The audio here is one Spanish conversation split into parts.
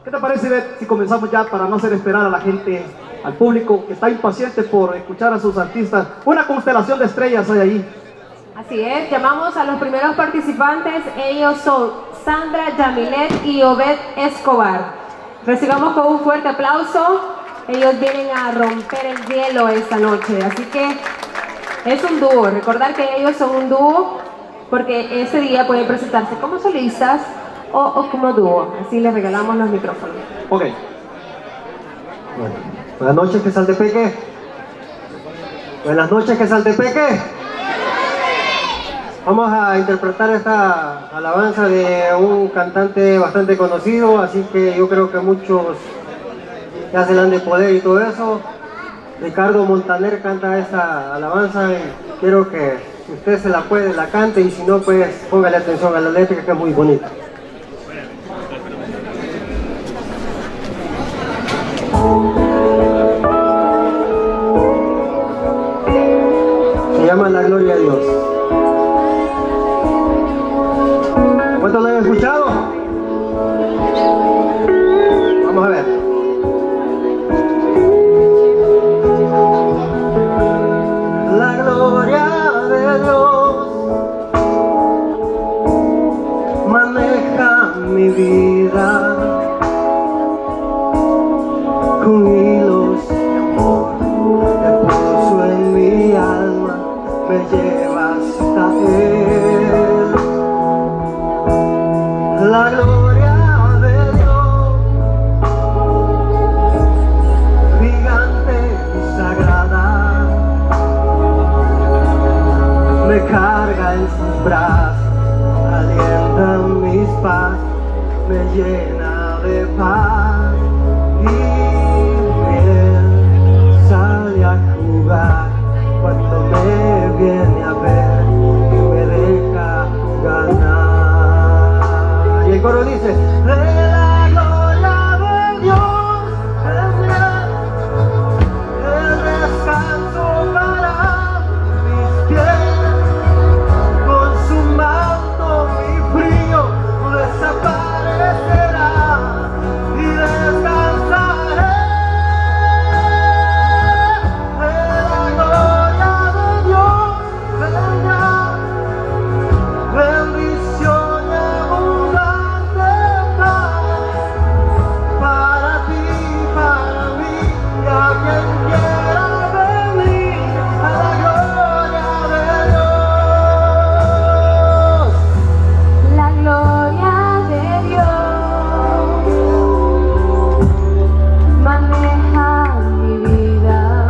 ¿Qué te parece, Ivette, si comenzamos ya para no hacer esperar a la gente, al público que está impaciente por escuchar a sus artistas? Una constelación de estrellas hay ahí. Así es, llamamos a los primeros participantes. Ellos son Sandra Yamilet y Obed Escobar. Recibamos con un fuerte aplauso. Ellos vienen a romper el hielo esta noche, así que es un dúo. Recordar que ellos son un dúo porque ese día pueden presentarse como solistas o como dúo. Así les regalamos los micrófonos. Ok. Bueno. Buenas noches, Quesaltepeque. Buenas noches, Quesaltepeque. Vamos a interpretar esta alabanza de un cantante bastante conocido, así que yo creo que muchos ya se la han de poder y todo eso. Ricardo Montaner canta esta alabanza y quiero que si usted se la puede, la cante, y si no, pues póngale atención a la letra, que es muy bonita. Se llama La Gloria a Dios. ¿Cuántos lo han escuchado? Vamos a ver. La gloria de Dios maneja mi vida con hilos de amor que puso en mi alma, me lleva hasta Él. La gloria de Dios, gigante y sagrada, me carga en sus brazos, alienta mis pasos, me llena de paz, y Él sale a jugar cuando me viene a ver y me deja ganar. Y el coro dice: de la gloria de Dios vendrá el descanso para mis pies, con su manto mi frío desaparecerá y descansaré. De la gloria de Dios vendrá bendición y abundante paz para ti, para mí y a quien quiera venir a la gloria de Dios. La gloria de Dios maneja mi vida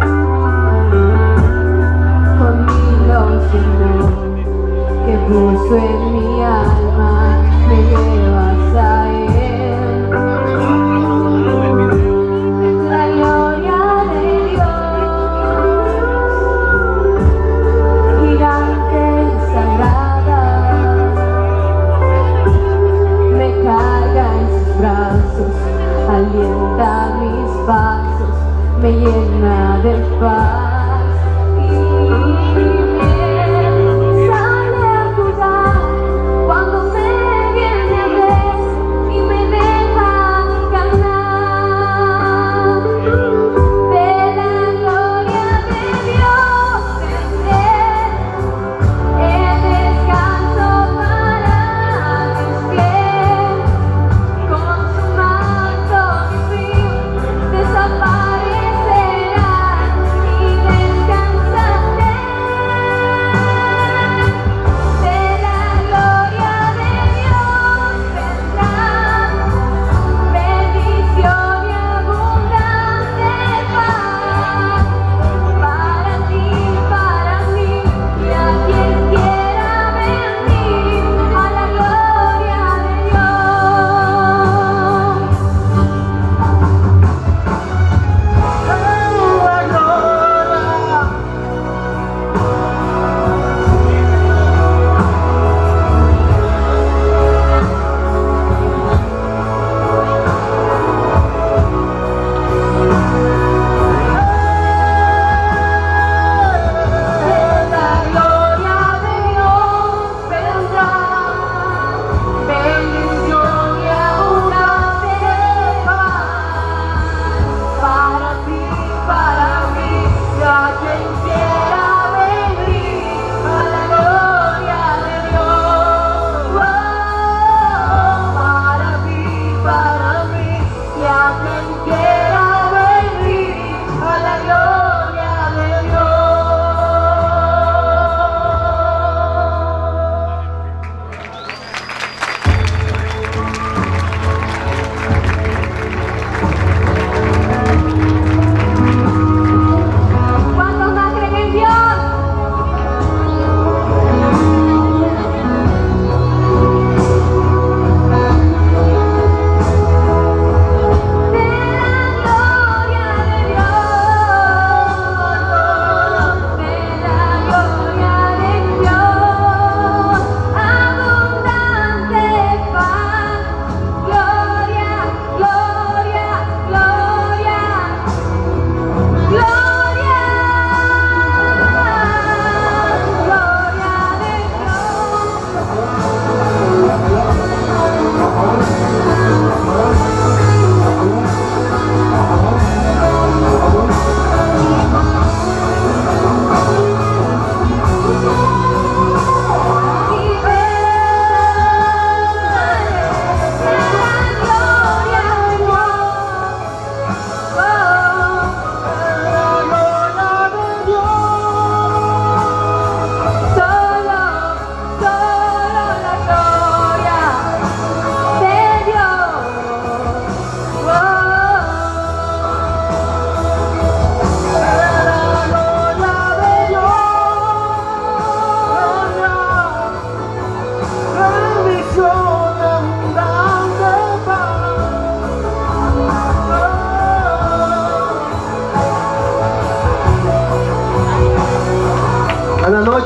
con hilos de amor que puso en mi alma, me llevas a Él. La gloria de Dios, gigante y sagrada, me carga en sus brazos, alienta mis pasos, me llena de paz. Sale a jugar cuando me viene a ver y me deja ganar. De la gloria de Dios el descanso para mis pies, con su manto mi frío desaparecerá y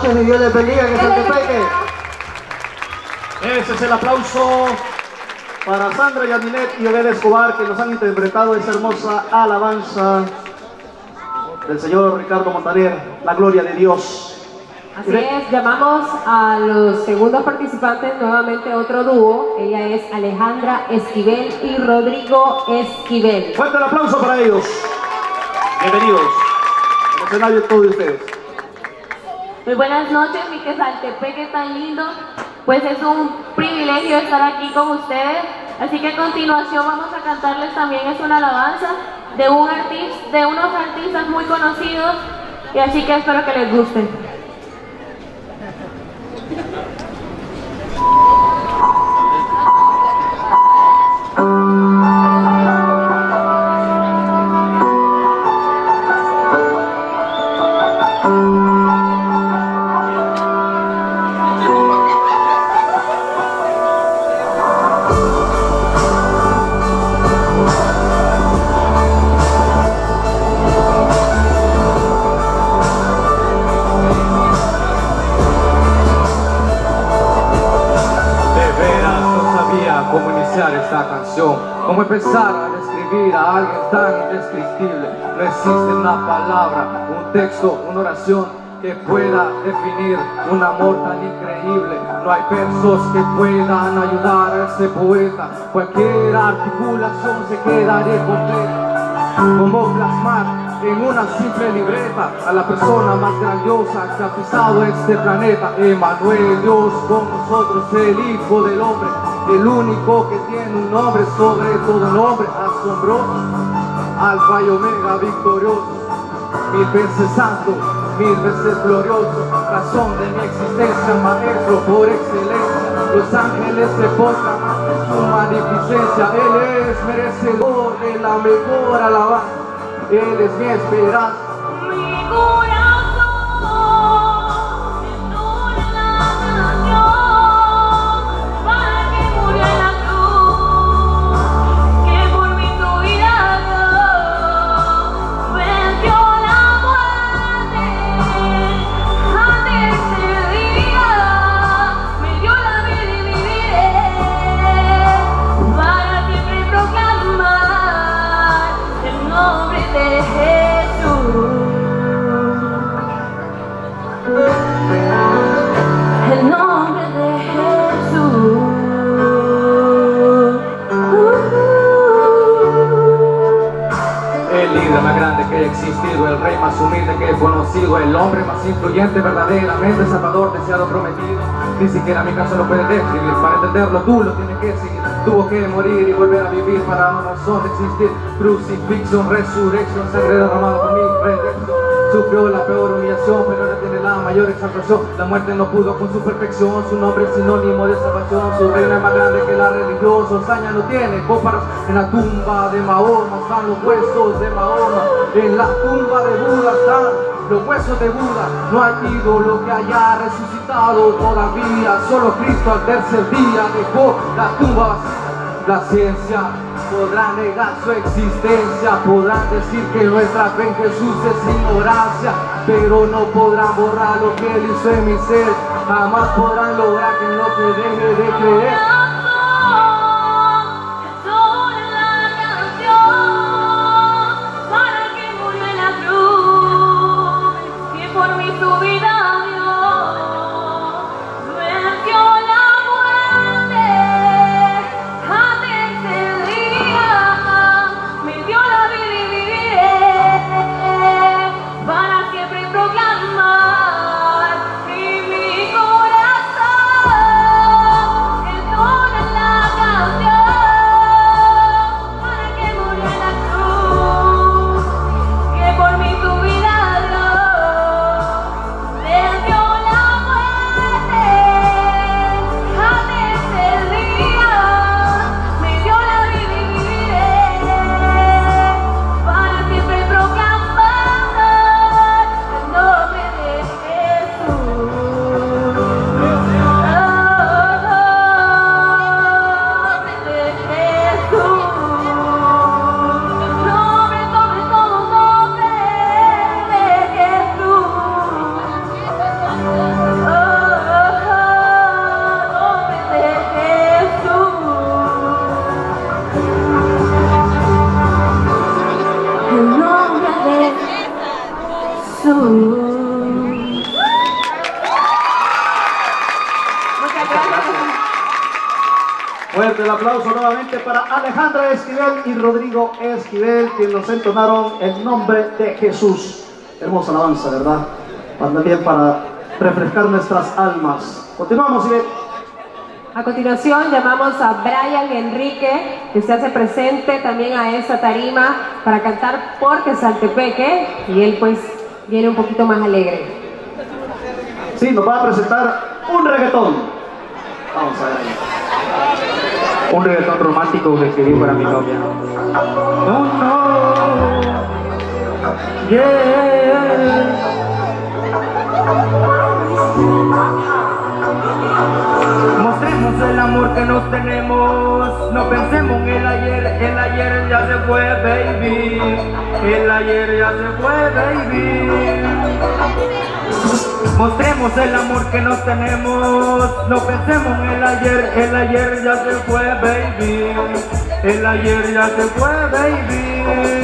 Gracias y Dios les bendiga, que se despegue. Ese es el aplauso para Sandra Yamilet y Obed Escobar, que nos han interpretado esa hermosa alabanza del señor Ricardo Montaner, la gloria de Dios. Así es, llamamos a los segundos participantes, nuevamente otro dúo. Ella es Alejandra Esquivel y Rodrigo Esquivel. Fuerte el aplauso para ellos. Bienvenidos. El escenario es todo de ustedes. Muy buenas noches, mi Quesaltepeque tan lindo. Pues es un privilegio estar aquí con ustedes. Así que a continuación vamos a cantarles también, es una alabanza de unos artistas muy conocidos. Y así que espero que les guste. Cómo iniciar esta canción, cómo empezar a describir a alguien tan indescriptible. No existe una palabra, un texto, una oración que pueda definir un amor tan increíble. No hay versos que puedan ayudar a este poeta. Cualquier articulación se quedaría completa. Como plasmar en una simple libreta a la persona más grandiosa que ha pisado este planeta. Emmanuel, Dios con nosotros, el Hijo del Hombre, el único que tiene un nombre sobre todo nombre, asombroso, Alfa y Omega, victorioso, 1000 veces santo, 1000 veces glorioso, razón de mi existencia, maestro por excelencia. Los ángeles se postran ante su magnificencia. Él es merecedor de la mejor alabanza. Él es mi esperanza. Mi corazón entona la canción para que murió en la cruz, que por mi vida venció la muerte. Antes ese día me dio la vida y viviré para siempre proclamar el nombre de Jesús. El nombre de Jesús. El líder más grande que haya existido, el rey más humilde que he conocido, el hombre más influyente, verdaderamente salvador, deseado, prometido. Ni siquiera mi caso lo puede describir, para entenderlo tú lo tienes que seguir. Tuvo que morir y volver a vivir para una razón de existir. Crucifixión, resurrección, sangre derramada por mi redención. Sufrió la peor humillación, pero ahora tiene la mayor exaltación. La muerte no pudo con su perfección, su nombre es sinónimo de salvación. Su reino es más grande que la religión, su hazaña no tiene comparación. En la tumba de Mahoma están los huesos de Mahoma. En la tumba de Buda están los huesos de Buda. No hay ídolo que haya resucitado todavía. Solo Cristo al tercer día dejó la tumba vacía. La ciencia podrá negar su existencia, podrán decir que nuestra fe en Jesús es ignorancia, pero no podrán borrar lo que Él hizo en mi ser. Jamás podrán lograr que no te deje de creer. Proclamar en mi corazón el el aplauso nuevamente para Alejandra Esquivel y Rodrigo Esquivel, quienes nos entonaron el nombre de Jesús. Hermosa alabanza, ¿verdad? También para refrescar nuestras almas. Continuamos, Ivette. A continuación llamamos a Brian Enrique, que se hace presente también a esta tarima para cantar Porque Saltepeque, y él pues viene un poquito más alegre. Sí, nos va a presentar un reggaetón. Vamos a ver ahí. Un reggaetón romántico que escribí para mi novia. No, no. Yeah. Mostremos el amor que nos tenemos, no pensemos en el ayer ya se fue, baby. El ayer ya se fue, baby. Mostremos el amor que nos tenemos, no pensemos en el ayer ya se fue, baby. El ayer ya se fue, baby.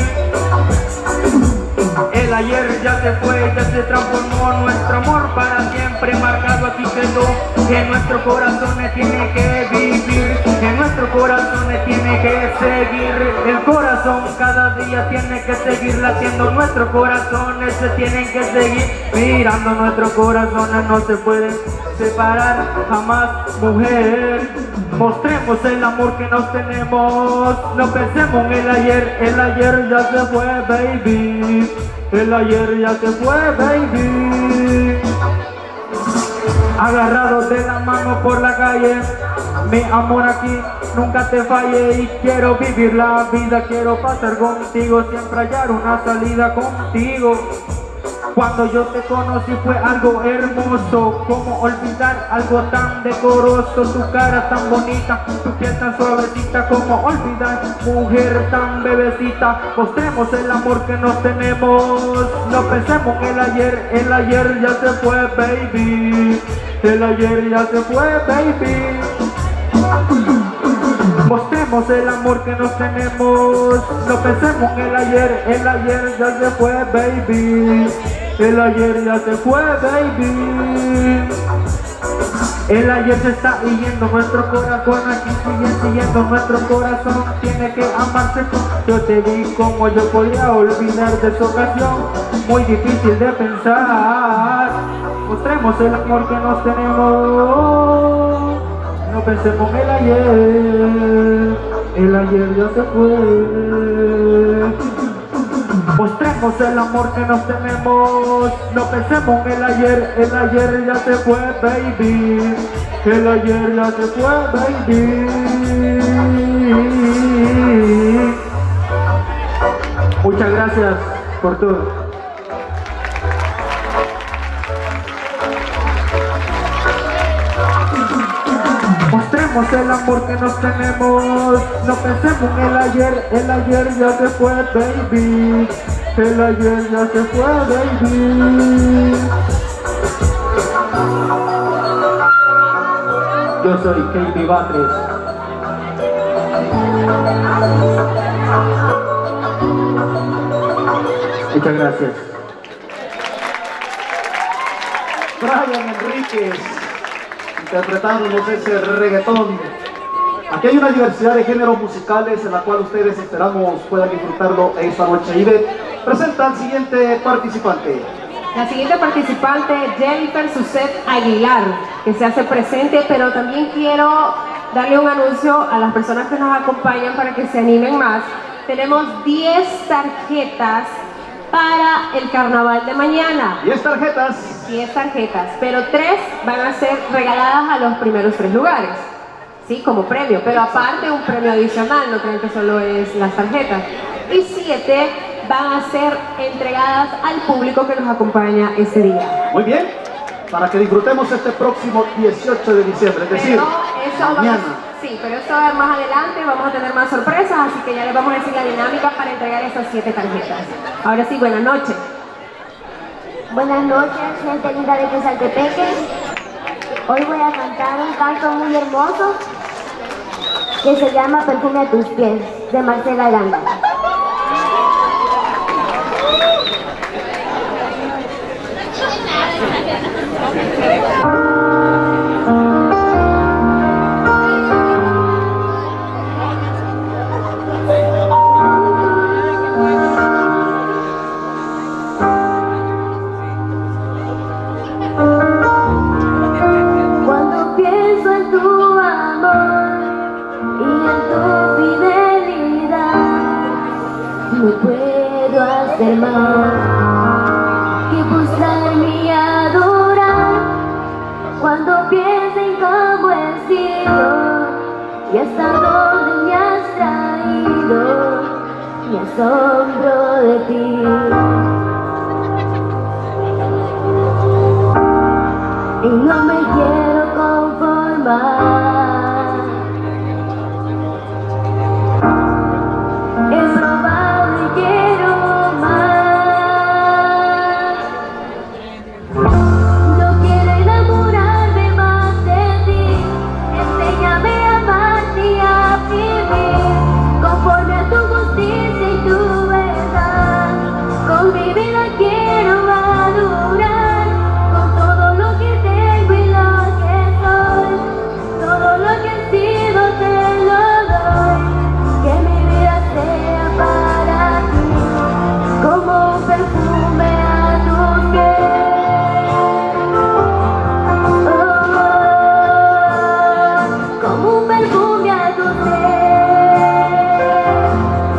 El ayer ya se fue, ya se transformó, nuestro amor para siempre marcado aquí quedó. En nuestros corazones tiene que vivir, en nuestros corazones tiene que seguir. El corazón cada día tiene que seguir latiendo, nuestros corazones se tienen que seguir mirando, nuestros corazones no se pueden separar jamás, mujer. Mostremos el amor que nos tenemos, no pensemos en el ayer ya se fue, baby. El ayer ya se fue, baby. Agarrados de la mano por la calle, mi amor aquí nunca te falle. Y quiero vivir la vida, quiero pasar contigo, siempre hallar una salida contigo. Cuando yo te conocí fue algo hermoso, como olvidar algo tan decoroso. Tu cara tan bonita, tu piel tan suavecita, como olvidar mujer tan bebecita. Mostremos el amor que nos tenemos, no pensemos en el ayer ya se fue, baby. El ayer ya se fue, baby. Mostremos el amor que nos tenemos, no pensemos en el ayer ya se fue, baby. El ayer ya se fue, baby. El ayer se está yendo, nuestro corazón aquí sigue siguiendo, nuestro corazón tiene que amarse. Yo te vi como yo podía olvidar de esa ocasión, muy difícil de pensar. Mostremos el amor que nos tenemos, no pensemos en el ayer ya se fue. Mostremos el amor que nos tenemos, no pensemos en el ayer ya se fue, baby. El ayer ya se fue, baby. Muchas gracias por todo. Mostremos el amor que nos tenemos, no pensemos en el ayer ya se fue, baby. El ayer ya se fue, baby. Yo soy KB Batres. Muchas gracias. Brian Enríquez, interpretándonos ese reggaetón. Aquí hay una diversidad de géneros musicales en la cual ustedes esperamos puedan disfrutarlo esta noche. Ivette, presenta al siguiente participante. La siguiente participante, Jennifer Suset Aguilar, que se hace presente, pero también quiero darle un anuncio a las personas que nos acompañan para que se animen más. Tenemos 10 tarjetas para el carnaval de mañana. 10 tarjetas. 10 tarjetas, pero 3 van a ser regaladas a los primeros 3 lugares, ¿sí? Como premio, pero aparte un premio adicional, no crean que solo es las tarjetas. Y 7 van a ser entregadas al público que nos acompaña ese día. Muy bien, para que disfrutemos este próximo 18 de diciembre, es decir, mañana. Sí, pero esto más adelante vamos a tener más sorpresas, así que ya les vamos a decir la dinámica para entregar esas 7 tarjetas. Ahora sí, buenas noches. Buenas noches, gente linda de Quesaltepeque. Hoy voy a cantar un canto muy hermoso que se llama Perfume a tus pies, de Marcela Gamba. no puedo hacer más que buscarme y adorar cuando pienso en cómo he sido y hasta dónde me has traído. Me asombro de ti. Y no me quiero conformar. He probado y quiero más. Yo quiero enamorarme más de ti. Enséñame a amarte y a vivir conforme a tu justicia y tu verdad. Con mi vida quiero adorar con todo lo que tengo y lo que soy. Todo lo que he sido te lo doy. Que mi vida sea para ti como un perfume a tus pies. Como un perfume a tus pies.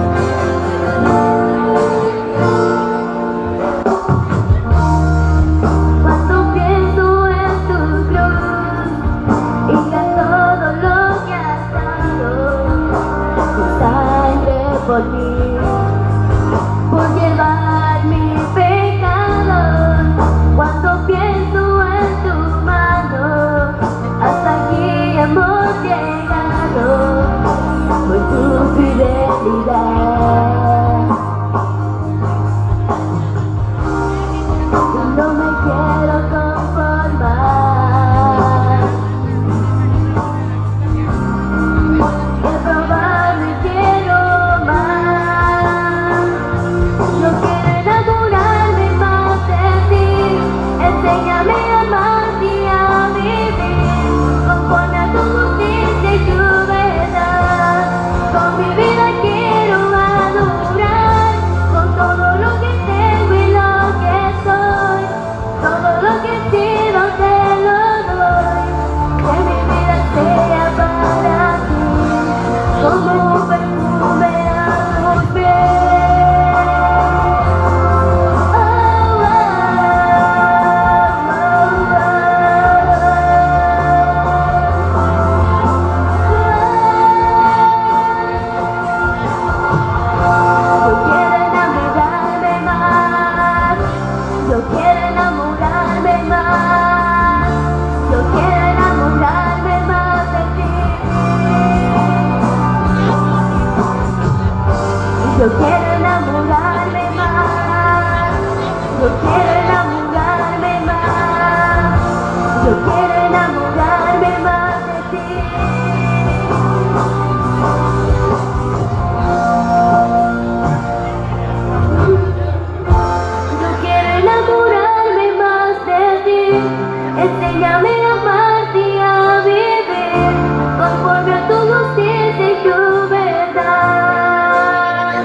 Cuando pienso en tu cruz y a todo lo que has dado, tu sangre por mí, por llevar mi pecado. Cuando pienso en tu mano, hasta aquí hemos llegado por tu fidelidad. No me quiero conformar. He probado y quiero más. Yo quiero enamorarme más de ti. Enséñame a amarte y a vivir conforme a tu justicia y tu verdad. Con mi vida quiero adorar con todo lo que tengo y lo que soy. Todo lo que he sido te lo doy. Que mi vida sea para ti como un perfume a tus pies. Yo quiero enamorarme más. Yo quiero enamorarme más de ti. Yo quiero enamorarme más. Yo quiero enamorarme más. Yo quiero enamorarme más de ti. Yo quiero enamorarme más de ti. Enséñame a amarte y a vivir conforme a tu justicia y tu verdad.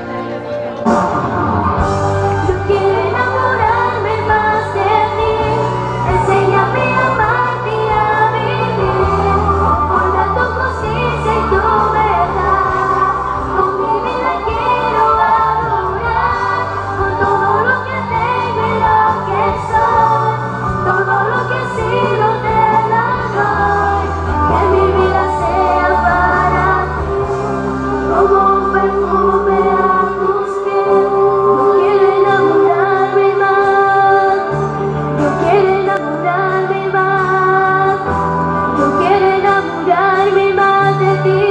Yo quiero enamorarme más de ti. Enséñame a amarte y a vivir conforme a tu justicia y tu verdad. Con mi vida quiero adorar con todo lo que tengo y lo que soy. Todo lo que he sido te lo doy. Que mi vida sea para ti como un perfume a tus pies. Yo quiero enamorarme más. Yo quiero enamorarme más. Yo quiero enamorarme más de ti.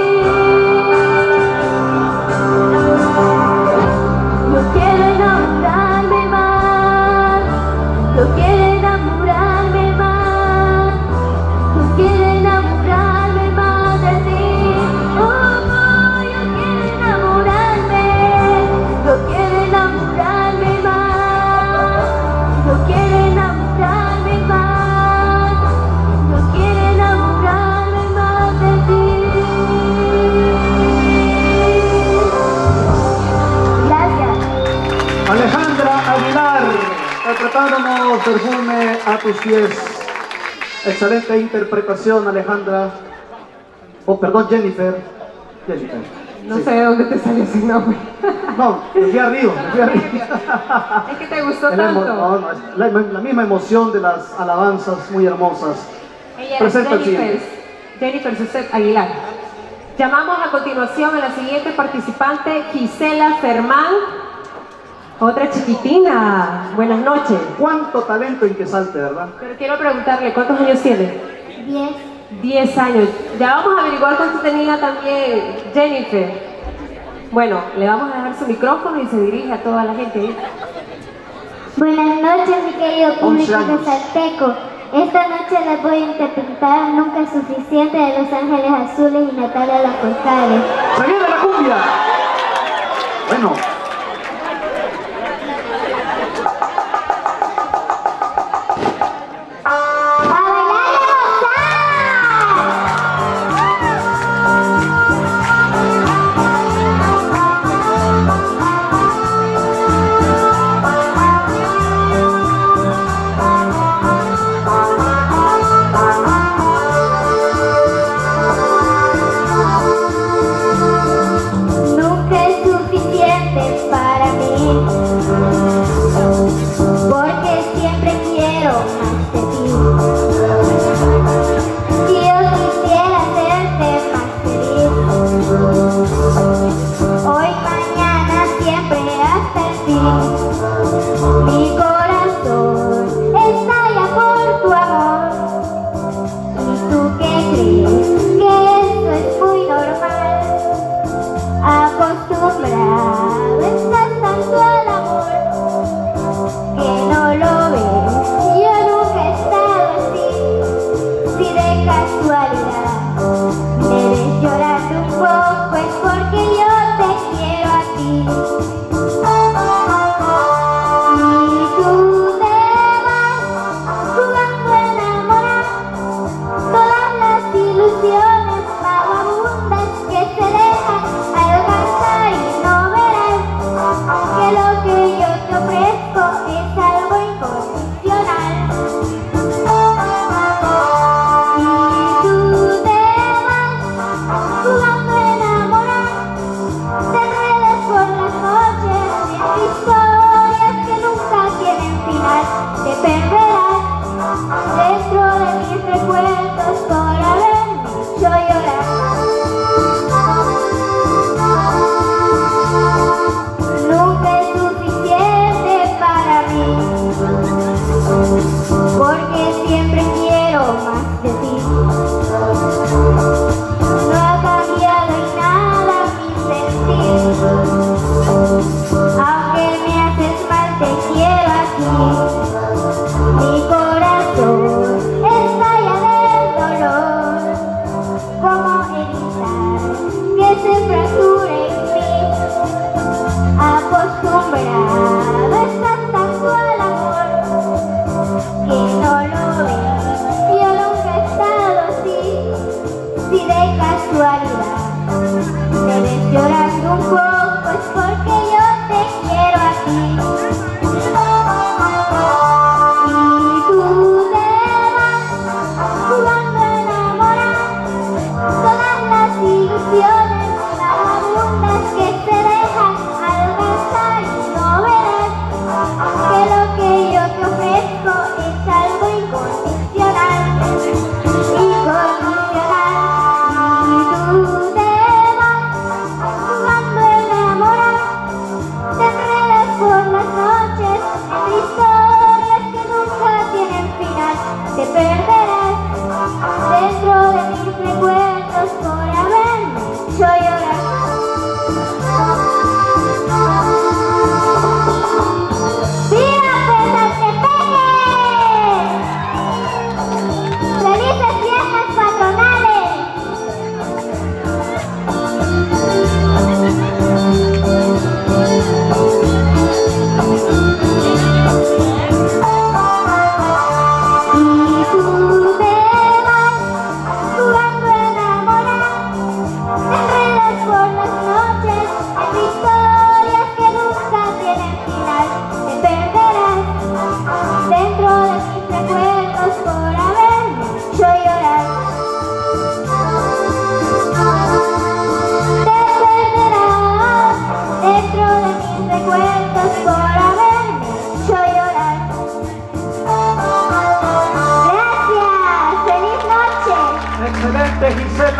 Yo quiero enamorarme más. Yo quiero enamorarme más. Yo quiero enamorarme más de ti. Oh, yo quiero enamorarme. Yo quiero enamorarme más. Yo quiero enamorarme más. Yo quiero enamorarme más de ti. Gracias. Alejandra Aguilar, interpretándonos Perfume a tus pies. Excelente interpretación, Alejandra. Oh, perdón, Jennifer. No sé de dónde te salió ese nombre. No, me fui arriba, me fui arriba. Es que te gustó No, tanto. no, es la misma emoción de las alabanzas muy hermosas. Ella Presenta al es siguiente. Jennifer Suset Aguilar. Llamamos a continuación a la siguiente participante, Gisela Fermán. Otra chiquitina. Buenas noches. Cuánto talento en Quesalte, ¿verdad? Pero quiero preguntarle, ¿cuántos años tiene? 10. 10 años. Ya vamos a averiguar cuánto tenía también Jennifer. Bueno, le vamos a dejar su micrófono y se dirige a toda la gente. Buenas noches, mi querido 11 público años. quesalteco. Esta noche les voy a interpretar Nunca es suficiente de Los Ángeles Azules y Natalia Lafourcade. ¡Se viene la cumbia! Bueno. Nunca es suficiente para mí, porque siempre quiero más de ti. Si yo quisiera hacerte más feliz, hoy, mañana, siempre hasta el fin. Mi corazón estalla por tu amor. ¿Y tú qué crees? Que esto es muy normal. Acostumbrado estás tanto al amor que no lo ves. Yo nunca he estado así. Si de casualidad me ves llorando un poco es porque yo te quiero a ti. Y tú te vas jugando a enamorar todas las ilusiones vagabundas que se dejan alcanzar y no verás que lo que yo te ofrezco es algo incondicional. Y tú te vas jugando a enamorar, te enredas por las noches en historias que nunca tienen final. Te perderás dentro de mis recuerdos por haberme hecho llorar. Nunca es suficiente para mí, porque siempre quiero más de ti. No ha cambiado en nada mi sentir, aunque me haces mal te quiero aquí. Mi corazón estalla del dolor, ¿cómo evitar que se fracture en mí? Acostumbrado estás tanto al amor que no lo ves. Yo nunca he estado así. Si de casualidad me ves llorando un poco es porque yo te quiero a ti. Y tú te vas jugando a enamorar todas las ilusiones vagabundas que se dejan alcanzar y no verás que lo que yo te ofrezco es algo incondicional. Incondicional. Y tú te vas jugando a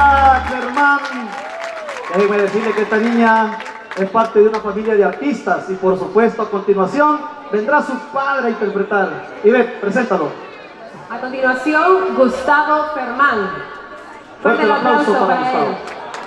Isaac Germán. Déjenme decirle que esta niña es parte de una familia de artistas y por supuesto a continuación vendrá su padre a interpretar. Ivette, preséntalo. A continuación, Gustavo Fermán. Fuerte el aplauso para Gustavo. él.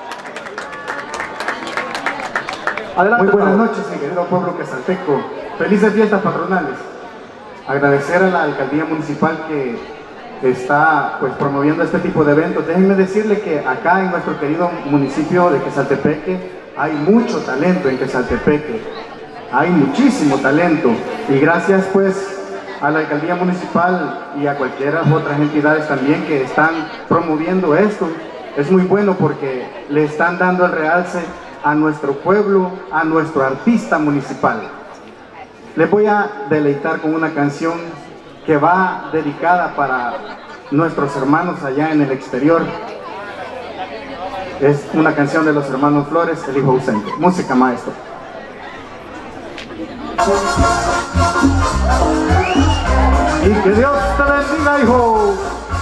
Adelante. Muy buenas Pablo. noches, mi querido pueblo quesalteco. Felices fiestas patronales. Agradecer a la alcaldía municipal que está pues promoviendo este tipo de eventos. Déjenme decirle que acá en nuestro querido municipio de Quesaltepeque hay mucho talento en Quesaltepeque. Hay muchísimo talento y gracias pues a la alcaldía municipal y a cualquiera otras entidades también que están promoviendo esto. Es muy bueno porque le están dando el realce a nuestro pueblo, a nuestro artista municipal. Les voy a deleitar con una canción que va dedicada para nuestros hermanos allá en el exterior. Es una canción de los hermanos Flores, El hijo ausente. Música, maestro. Y que Dios te bendiga, hijo.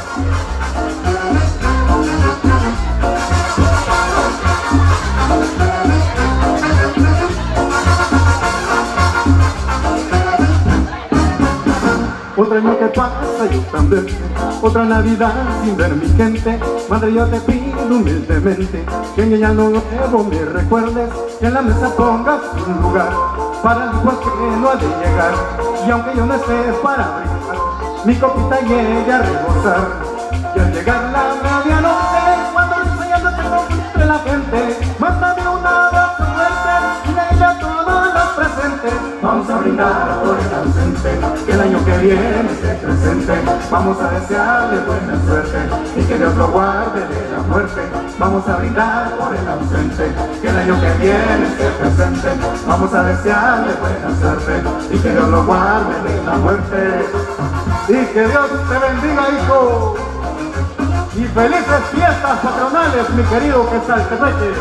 Otro año que pasa, yo también. Otra Navidad sin ver mi gente. Madre, yo te pido humildemente que en el año nuevo me recuerdes, que en la mesa pongas un lugar para el hijo que no ha de llegar. Y aunque yo no esté para brindar, mi copita llegue a rebosar. Y al llegar la medianoche, cuando el sueño te entre la gente, mándame un abrazo fuerte y dile a todos los presentes. Vamos a brindar por el ausente, que el año que viene esté presente. Vamos a desearle buena suerte y que Dios lo guarde de la muerte. Vamos a brindar por el ausente, que el año que viene esté presente. Vamos a desearle buena suerte y que Dios lo guarde de la muerte. Y que Dios te bendiga, hijo. Y felices fiestas patronales, mi querido Quesaltepeque.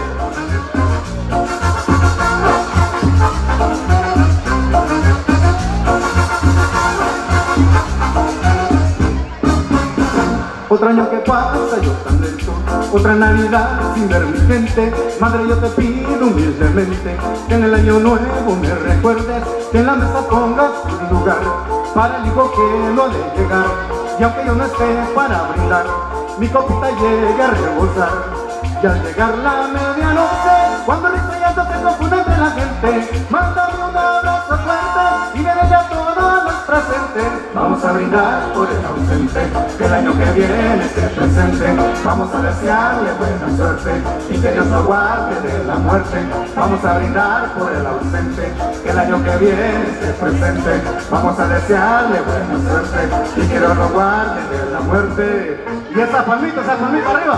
Otro año que pasa, yo tan lento. Otra Navidad sin ver mi gente. Madre, yo te pido humildemente que en el año nuevo me recuerdes, que en la mesa pongas un lugar para el hijo que no ha de llegar. Y aunque yo no esté para brindar, mi copita llegue a rebosar. Y al llegar la medianoche, cuando el estrellado se confunde entre la gente, mándame un abrazo fuerte y dile a todos los presentes. Vamos a brindar por el ausente, que el año que viene esté presente. Vamos a desearle buena suerte y que Dios lo guarde de la muerte. Vamos a brindar por el ausente, que el año que viene esté presente. Vamos a desearle buena suerte y que Dios lo guarde de la muerte. Y esa palmita arriba.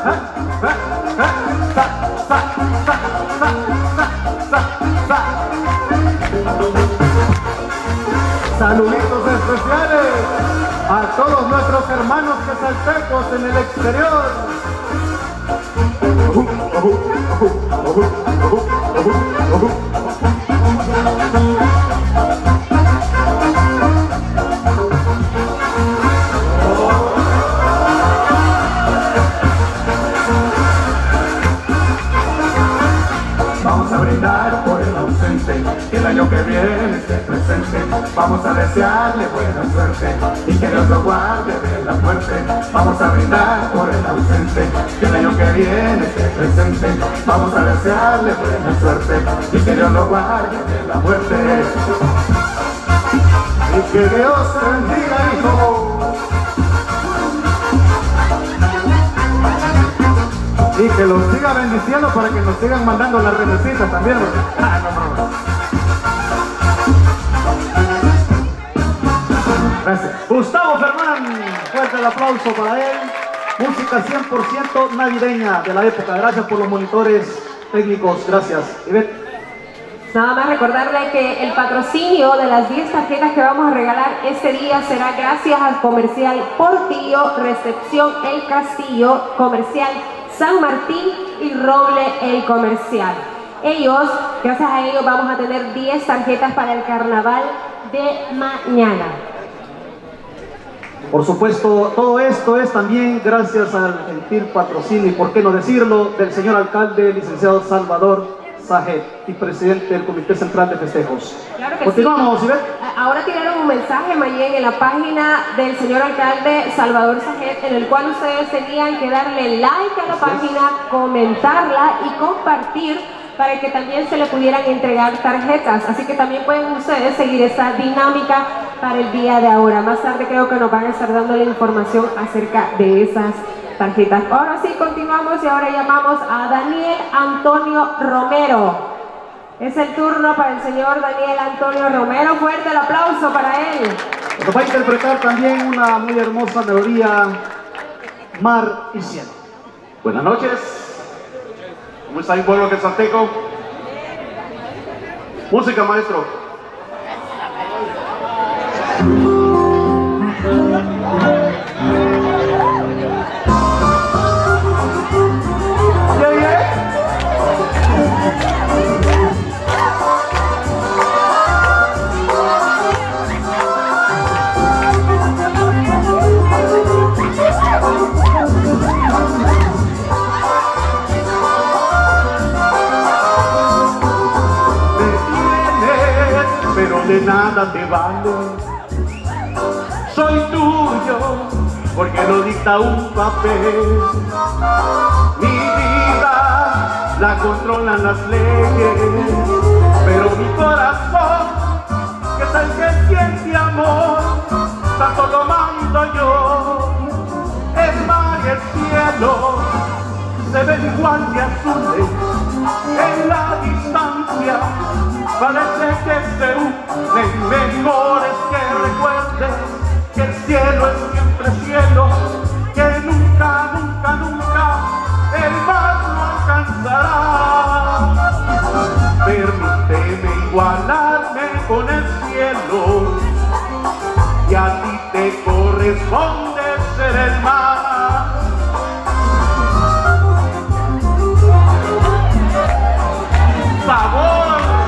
Saluditos especiales a todos nuestros hermanos quesaltecos en el exterior. Vamos a brindar por el ausente, que el año que viene esté presente. Vamos a desearle buena suerte y que Dios lo guarde de la muerte. Vamos a brindar por el ausente, que el año que viene esté presente. Vamos a desearle buena suerte y que Dios lo guarde de la muerte. Y que Dios te bendiga, hijo. Y que los siga bendiciendo para que nos sigan mandando las remesitas también. Gracias. Gustavo Fermán, fuerte el aplauso para él. Música 100% navideña de la época. Gracias por los monitores técnicos. Gracias. Ivette. Nada más recordarle que el patrocinio de las 10 tarjetas que vamos a regalar este día será gracias al comercial Portillo, Recepción El Castillo, comercial San Martín y Roble El Comercial. Gracias a ellos vamos a tener 10 tarjetas para el carnaval de mañana. Por supuesto, todo esto es también gracias al gentil patrocinio, y por qué no decirlo, del señor alcalde, licenciado Salvador Sajet, y presidente del Comité Central de Festejos. Claro que Continuamos, sí. Ivette. Ahora tiraron un mensaje, Mayén, en la página del señor alcalde Salvador Sajet, en el cual ustedes tenían que darle like a la página, comentarla y compartir para que también se le pudieran entregar tarjetas. Así que también pueden ustedes seguir esta dinámica para el día de ahora. Más tarde creo que nos van a estar dando la información acerca de esas tarjetas. Ahora sí, continuamos y ahora llamamos a Daniel Antonio Romero. Es el turno para el señor Daniel Antonio Romero. Fuerte el aplauso para él. Nos va a interpretar también una muy hermosa melodía, Mar y Cielo. Buenas noches. ¿Cómo está mi pueblo quetzalteco? Música, maestro. De nada te vale, soy tuyo porque lo dicta un papel. Mi vida la controlan las leyes, pero mi corazón, que es el que siente amor, tanto lo mando yo. El mar y el cielo se ven igual de azules en la distancia. Parece que se unen, mejor es que recuerdes que el cielo es siempre cielo, que nunca, nunca, nunca el mar no alcanzará. Permíteme igualarme con el cielo, y a ti te corresponde ser el mar. ¡Sabor!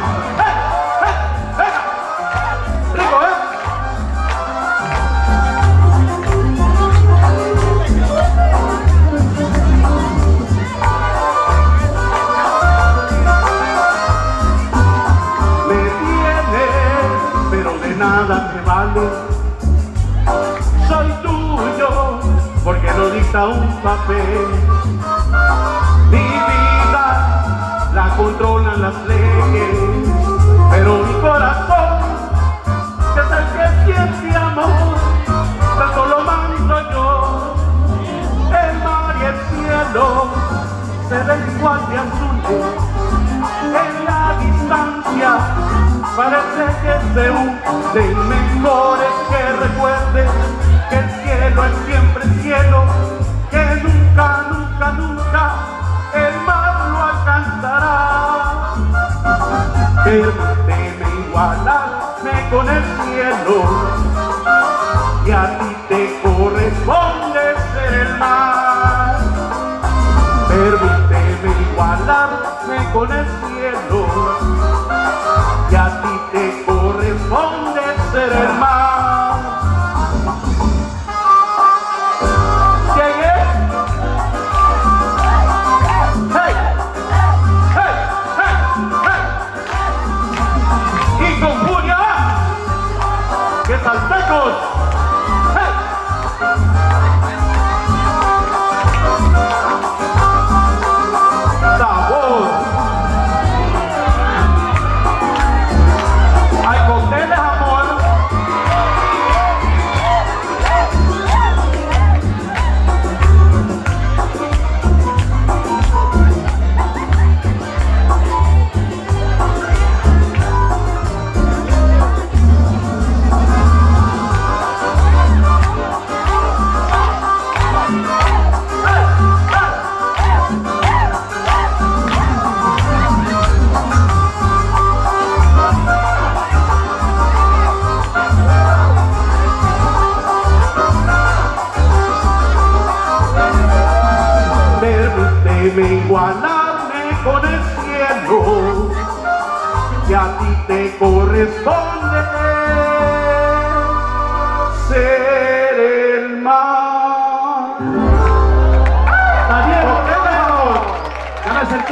Nada me vale, soy tuyo porque lo dicta un papel. Mi vida la controlan las leyes, pero mi corazón, que es el que siente amor, tanto lo mando yo. El mar y el cielo se ven igual de azules en la distancia. Parece que se unen, mejor es que recuerdes que el cielo es siempre cielo, que nunca, nunca, nunca el mar lo alcanzará. Permíteme igualarme con el cielo, y a ti te corresponde ser el mar. Permíteme igualarme con el cielo, y a ti te corresponde ser el mar. Llegué. Hey, hey, hey, hey. Y con furia, quetzaltecos. Hey. Sabor. Permíteme igualarme con el cielo, y a ti te corresponde ser el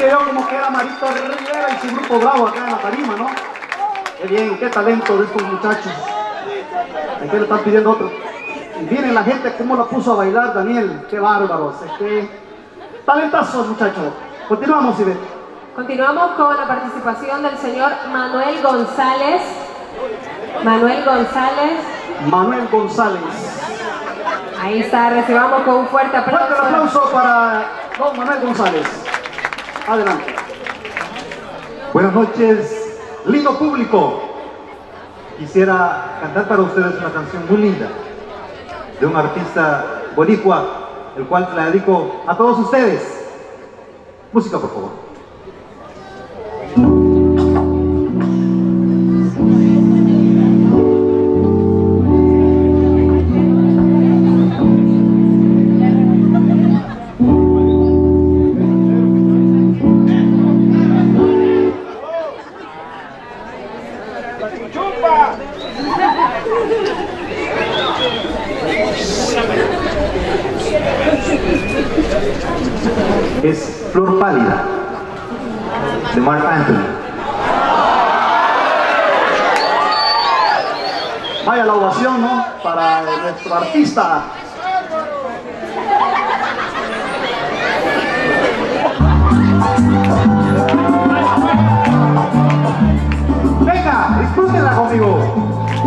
sentía yo como que era Marito Rivera y su grupo Bravo acá en la tarima, ¿no? Qué bien, qué talento de estos muchachos. ¿De qué le están pidiendo otro? Y miren la gente cómo la puso a bailar, Daniel. Qué bárbaros. Talentazo, muchachos. Continuamos, Ivette. Continuamos con la participación del señor Manuel González. Manuel González. Manuel González. Ahí está, recibamos con un fuerte aplauso. Fuerte aplauso para don Manuel González. Adelante. Buenas noches, lindo público. Quisiera cantar para ustedes una canción muy linda de un artista boricua, el cual la dedico a todos ustedes. Música, por favor. Es Flor Pálida, de Marc Anthony. Vaya la ovación, ¿no? Para nuestro artista. Venga, disfrútenla conmigo.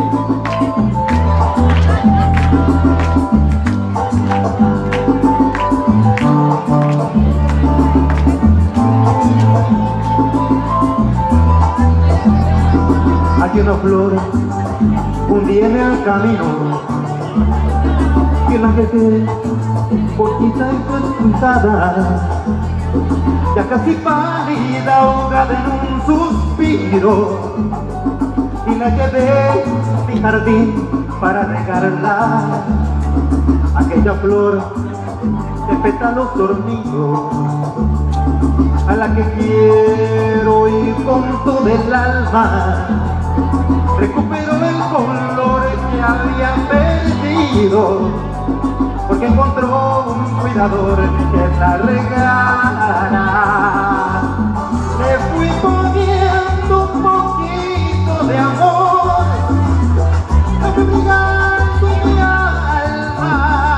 Hay una flor un día en el camino que la dejé cortita y descuidada, ya casi pálida, ahogada en un suspiro, y la llevé a mi jardín para regarla. Aquella flor de pétalos dormidos, a la que quiero ir con todo el alma, recupero el color que había perdido, porque encontró un cuidador que la regara. Le fui poniendo un poquito de amor, me fui brillando en mi alma,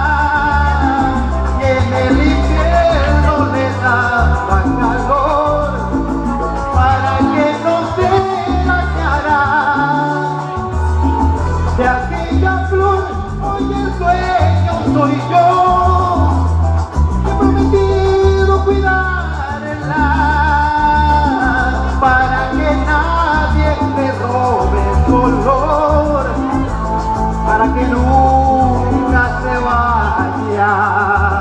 y en el infierno le daba calor para que no se dañara. De aquella flor hoy el dueño soy yo, he prometido cuidarla para que nadie me robe el color, para que nunca se vaya.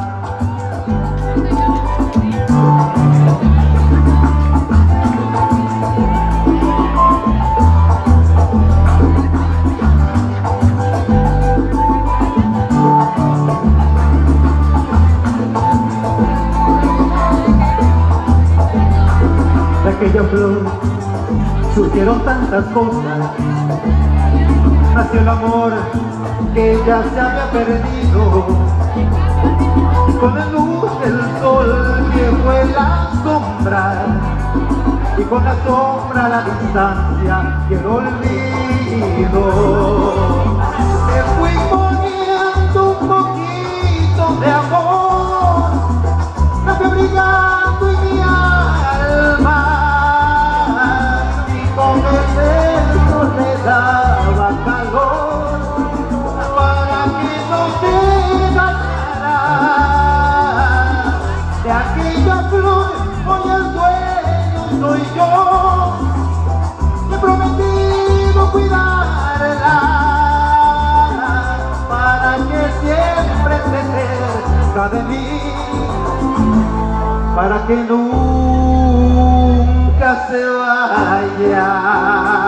De aquella flor surgieron tantas cosas, nació el amor que ya se había perdido, con la luz del sol que fue la sombra, y con la sombra la distancia y el olvido. Me fui poniendo un poquito de amor, me fui brillando en mi alma, y con el beso le daba calor para que no se dañara. De aquella flor hoy el dueño soy yo, he prometido cuidarla para que siempre esté cerca de mí, para que nunca se vaya.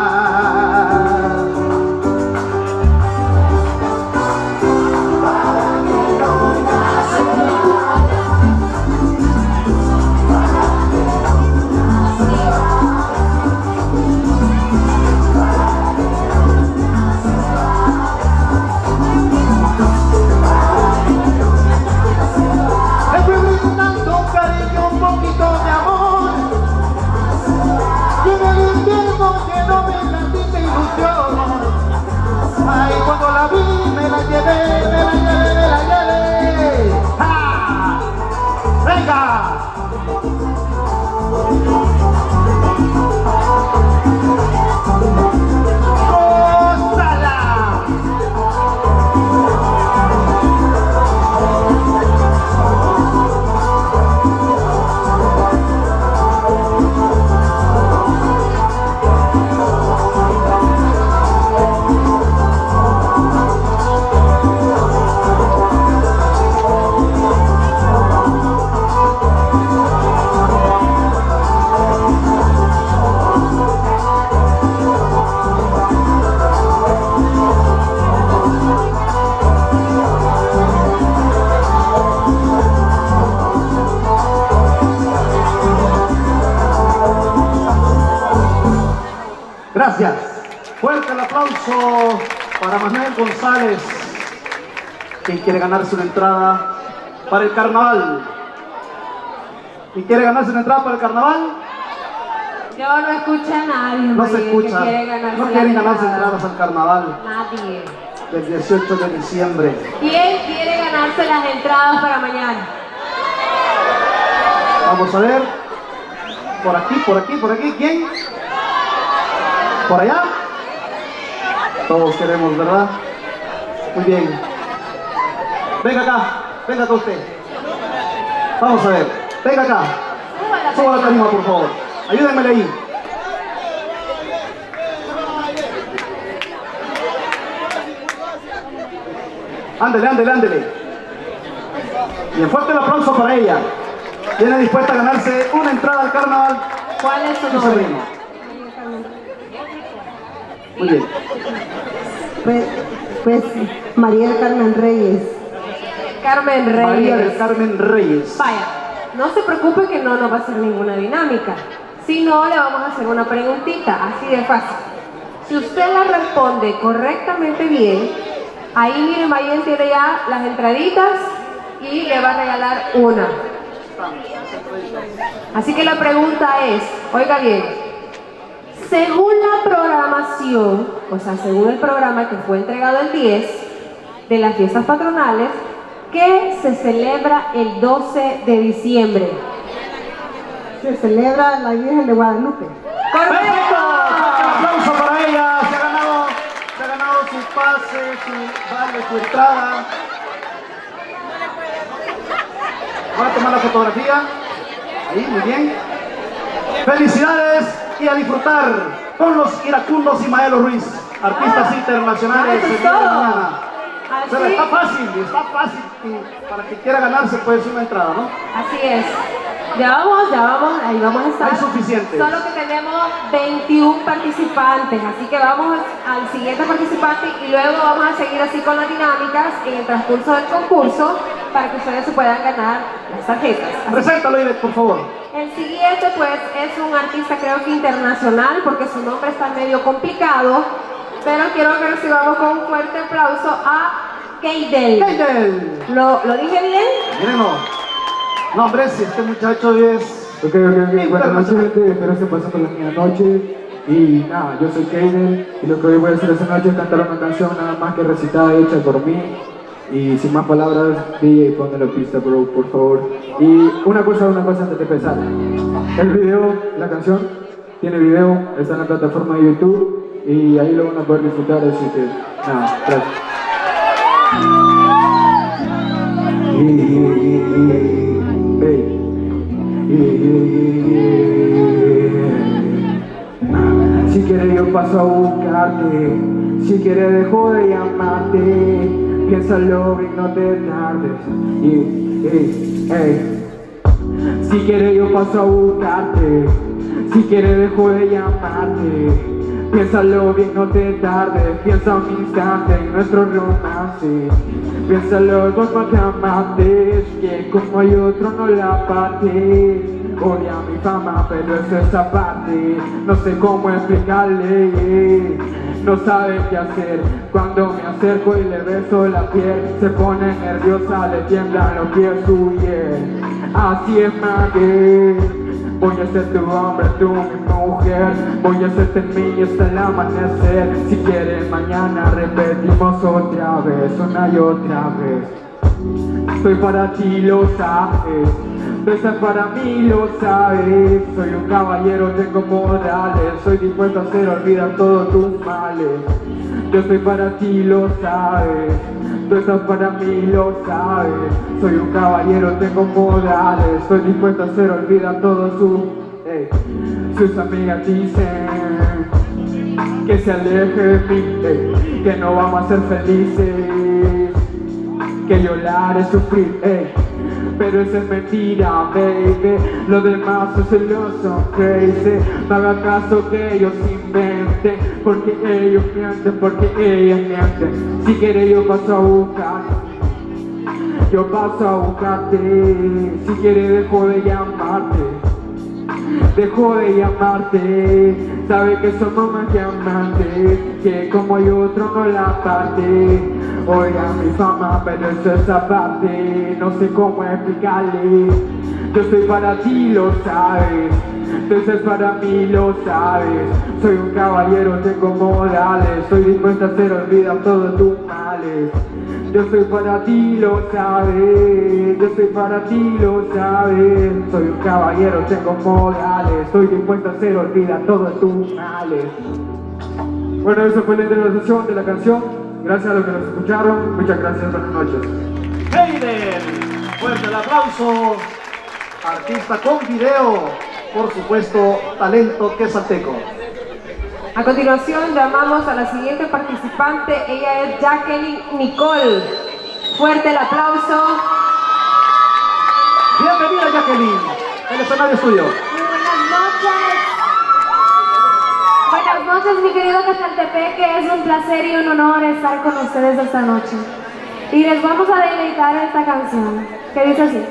Le fui brindando cariño, un poquito de amor, Gracias. Fuerte el aplauso para Manuel González, quien quiere ganarse una entrada para el carnaval. ¿Quién quiere ganarse una entrada para el carnaval? Yo no escuché a nadie. No se escucha. Que quiere ganarse No quieren ganarse entradas al carnaval. Nadie. Del 18 de diciembre. ¿Quién quiere ganarse las entradas para mañana? Vamos a ver. Por aquí, por aquí, por aquí. ¿Quién? ¿Por allá? Todos queremos, ¿verdad? Muy bien. Venga acá usted. Vamos a ver. Venga acá. Suba la tarima, por favor. Ayúdenmele ahí. Ándele. Bien, fuerte el aplauso para ella. Viene dispuesta a ganarse una entrada al carnaval. ¿Cuál es su Su nombre? sobrino. Muy bien. Pues María del Carmen Reyes. Carmen Reyes. María del Carmen Reyes. Vaya, no se preocupe que no nos va a hacer ninguna dinámica. Si no, le vamos a hacer una preguntita, así de fácil. Si usted la responde correctamente bien, ahí miren, Mayen tiene ya las entraditas y le va a regalar una. Así que la pregunta es, oiga bien, según la programación, o sea, según el programa que fue entregado el 10 de las fiestas patronales, ¿qué se celebra el 12 de diciembre? Se celebra la Virgen de Guadalupe. ¡Correcto! Un aplauso para ella. Se ha ganado su pase, su entrada. Van a tomar la fotografía. Ahí, muy bien. Felicidades y a disfrutar con los iracundos y Maelo Ruiz, artistas internacionales. eso es el día de todo. mañana. Así, Está fácil. Para que quiera ganarse puede ser una entrada, ¿no? así es. Ya vamos, ahí vamos a estar. Hay suficientes. Solo que tenemos 21 participantes, así que vamos al siguiente participante y luego vamos a seguir así con las dinámicas en el transcurso del concurso para que ustedes se puedan ganar las tarjetas. Preséntalo, Ivette, por favor. El siguiente pues es un artista creo que internacional porque su nombre está medio complicado, pero quiero que recibamos con un fuerte aplauso a Keidel. Keidel. ¿Lo dije bien? Mírenlo. No, hombre, si este muchacho es... Ok, buenas noches, gente, espero estén pasando la buena noche. Y nada, yo soy Keidel y lo que hoy voy a hacer esta noche es cantar una canción nada más que recitada hecha por mí. Y sin más palabras, DJ, ponme la pista, bro, por favor. Y una cosa antes de empezar. El video, la canción, tiene video, está en la plataforma de YouTube y ahí lo van a poder disfrutar, así que nada, gracias. Si quieres yo paso a buscarte, si quieres dejo de llamarte, piénsalo y no te tardes. Si quieres yo paso a buscarte, si quieres dejo de llamarte, piénsalo bien, no te tardes. Piensa un instante en nuestro romance, piénsalo dos más que amates, que como hay otro no la parte. Odia mi fama, pero eso es aparte. No sé cómo explicarle, no sabe qué hacer. Cuando me acerco y le beso la piel, se pone nerviosa, le tiemblan los pies, su piel. Así es, Maggie. Voy a ser tu hombre, tú mi mujer. Voy a hacerte mío hasta el amanecer. Si quieres mañana repetimos otra vez, una y otra vez. Soy para ti, lo sabes. Tú estás para mí, lo sabes. Soy un caballero, tengo modales. Soy dispuesto a hacer olvidar todos tus males. Yo soy para ti, lo sabes. Tú estás para mí, lo sabes. Soy un caballero, tengo modales. Soy dispuesto a hacer olvidar todos sus amigas dicen que se aleje de mí, que no vamos a ser felices, que llorar es sufrir, pero eso es mentira, baby. Los demás son celosos, crazy. No haga caso que ellos inventen, porque ellos mienten, porque ellas mienten. Si quieres yo paso a buscarte, yo paso a buscarte. Si quieres dejo de llamarte, dejó de llamarte. Sabe que somos más que amantes, que como hay otro no la parte. Oiga mi fama, pero eso es aparte, no sé cómo explicarle. Yo soy para ti, lo sabes, entonces para mí lo sabes. Soy un caballero, tengo modales, estoy dispuesto a hacer olvidar todos tus males. Yo soy para ti, lo sabes, yo soy para ti, lo sabes. Soy un caballero, tengo modales, estoy dispuesto a hacer olvidar todos tus males. Bueno, eso fue la introducción de la canción. Gracias a los que nos escucharon, muchas gracias, buenas noches. Heiden, fuerte el aplauso. Artista con video, por supuesto, talento quesalteco. A continuación llamamos a la siguiente participante, ella es Jacqueline Nicole. Fuerte el aplauso. Bienvenida Jacqueline, el escenario es tuyo. Buenas noches. Buenas noches, mi querido Quesaltepeque, es un placer y un honor estar con ustedes esta noche. Y les vamos a deleitar esta canción, que dice así.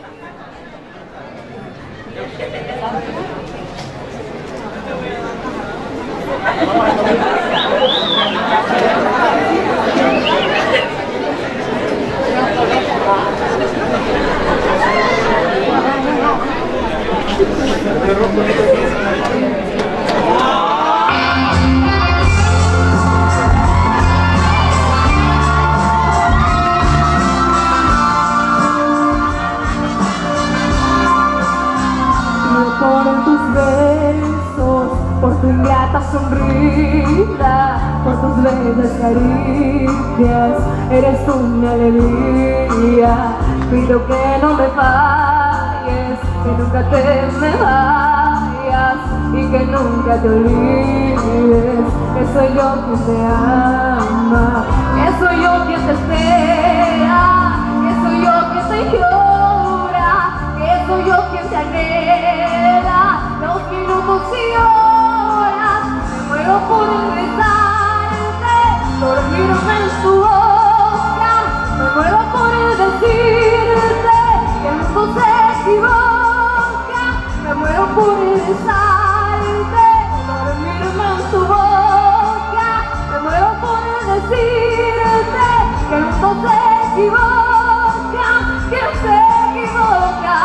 Por tus besos, por tu ingrata sonrisa, por tus leves caricias, eres tú mi alegría. Pido que no me falles, que nunca te me vayas y que nunca te olvides que soy yo quien te ama, que soy yo quien te espera, que soy yo quien te llora, que soy yo quien te anhela los minutos y horas. Me muero por besarte, dormirme en tu boca. Me muero por decirte que el mundo se equivoca. Me muero por besarte, dormirme en tu boca. Me muero por decirte que el mundo se equivoca, que se equivoca.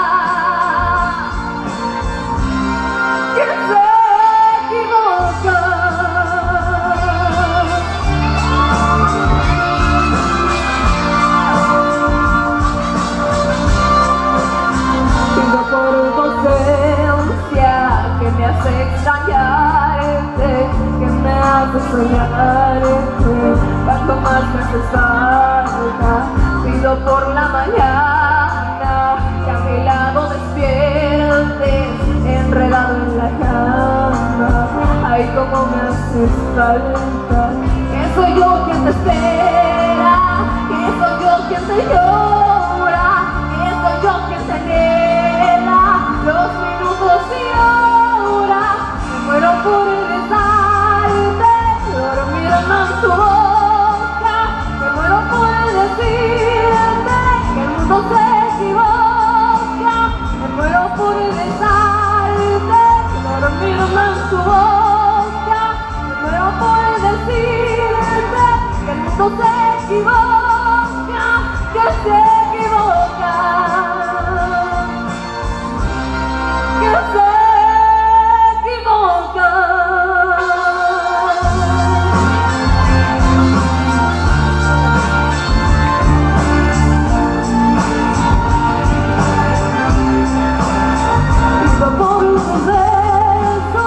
Que me hace extrañarte, que me hace soñarte cuando más me haces falta. Pido por la mañana que a mi lado despiertes, enredado en la cama. Ay, como me haces falta, que soy yo quien te espera, que soy yo quien te llora, que soy yo quien te anhela los minutos y horas. Me muero por besarte, dormirme en tu boca. Me muero por decirte que el mundo se equivoca. Me muero por besarte, dormirme en tu boca. Me muero por decirte que el mundo se equivoca, que se equivoca. Que se equivoca. Pido por un beso,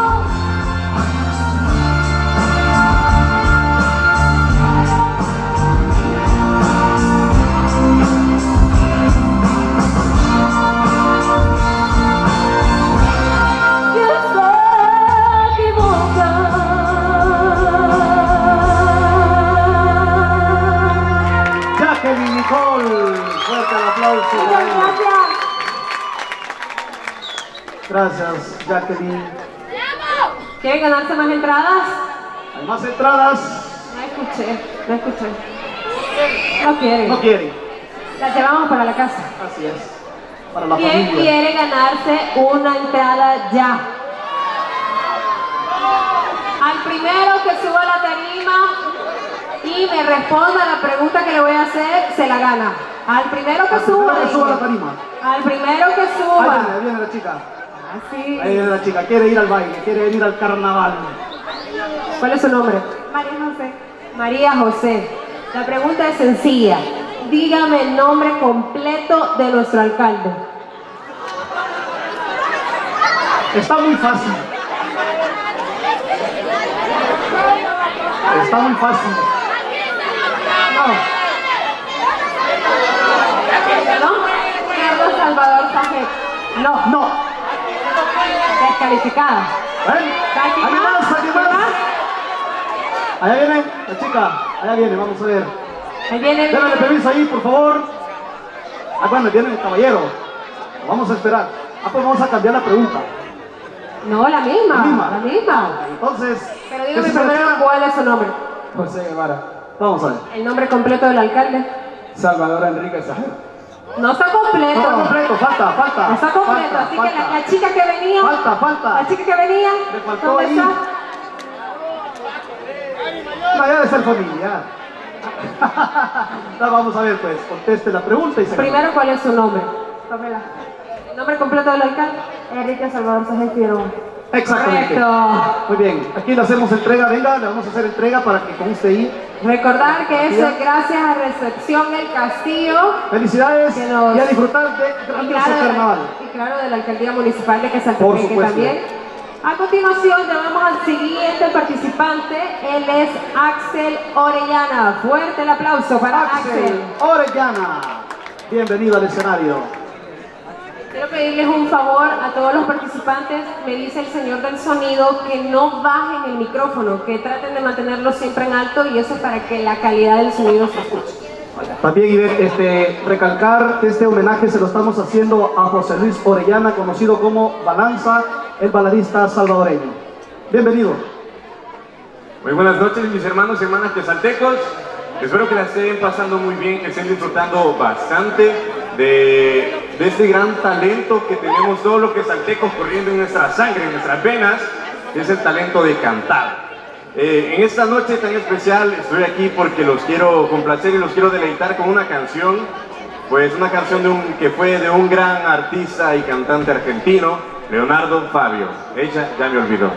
Jacqueline Nicole, fuerte el aplauso. Muchas gracias. Gracias, Jacqueline. ¿Quieren ganarse más entradas? Hay más entradas. No escuché, no escuché. No quieren. No quieren. Las llevamos para la casa. Así es. para la ¿Quién familia. quiere ganarse una entrada ya? Al primero que suba a la tarima y me responda la pregunta que le voy a hacer, se la gana. Al primero que suba. Al primero que suba a la tarima. Al primero que suba. Ahí viene la chica. Así. Ahí viene la chica, quiere ir al baile, quiere venir al carnaval. ¿Cuál es su nombre? María José. María José. La pregunta es sencilla. Dígame el nombre completo de nuestro alcalde. Está muy fácil. Está muy fácil. ¿No? Carlos Salvador Sajet. No, no. Descalificada. ¿Alguien más? ¿Alguien más? Allá viene la chica. Allá viene, vamos a ver. Ahí viene. Déjale permiso ahí, por favor. Bueno, viene el caballero. Vamos a esperar. Pues vamos a cambiar la pregunta. No, la misma. La misma. Entonces. Pero dígame primero cuál es su nombre. José Guevara. Vamos a ver. El nombre completo del alcalde. Salvador Enrique Sajer. No está completo. No está completo, falta. No está completo, así que la chica que venía. Falta. La chica que venía. Le faltó ¿Dónde ahí. está? No, ya de ser familiar. No, vamos a ver, pues, conteste la pregunta y se Primero, ¿cuál es su nombre? Pamela. ¿El nombre completo del alcalde? Enrique Salvador Sajet Figueroa. Exactamente. Correcto. Muy bien, aquí le hacemos entrega, venga, le vamos a hacer entrega para que conste ahí. Recordar que eso es gracias a Recepción El Castillo. Felicidades Que nos- y a disfrutar de Y grandioso claro, carnaval. y claro, de la Alcaldía Municipal de Por Quesaltepeque supuesto. también. A continuación llamamos al siguiente participante, él es Axel Orellana. Fuerte el aplauso para Axel. Orellana, bienvenido al escenario. Quiero pedirles un favor a todos los participantes, me dice el señor del sonido, que no bajen el micrófono, que traten de mantenerlo siempre en alto y eso es para que la calidad del sonido se escuche. También recalcar que este homenaje se lo estamos haciendo a José Luis Orellana, conocido como Balanza, el baladista salvadoreño. Bienvenido. Muy buenas noches, mis hermanos y hermanas quesaltecos. Espero que la estén pasando muy bien, que estén disfrutando bastante de este gran talento que tenemos todos los quesaltecos corriendo en nuestra sangre, en nuestras venas, que es el talento de cantar. En esta noche tan especial estoy aquí porque los quiero complacer y los quiero deleitar con una canción, pues una canción que fue de un gran artista y cantante argentino, Leonardo Fabio. Ella ya me olvidó.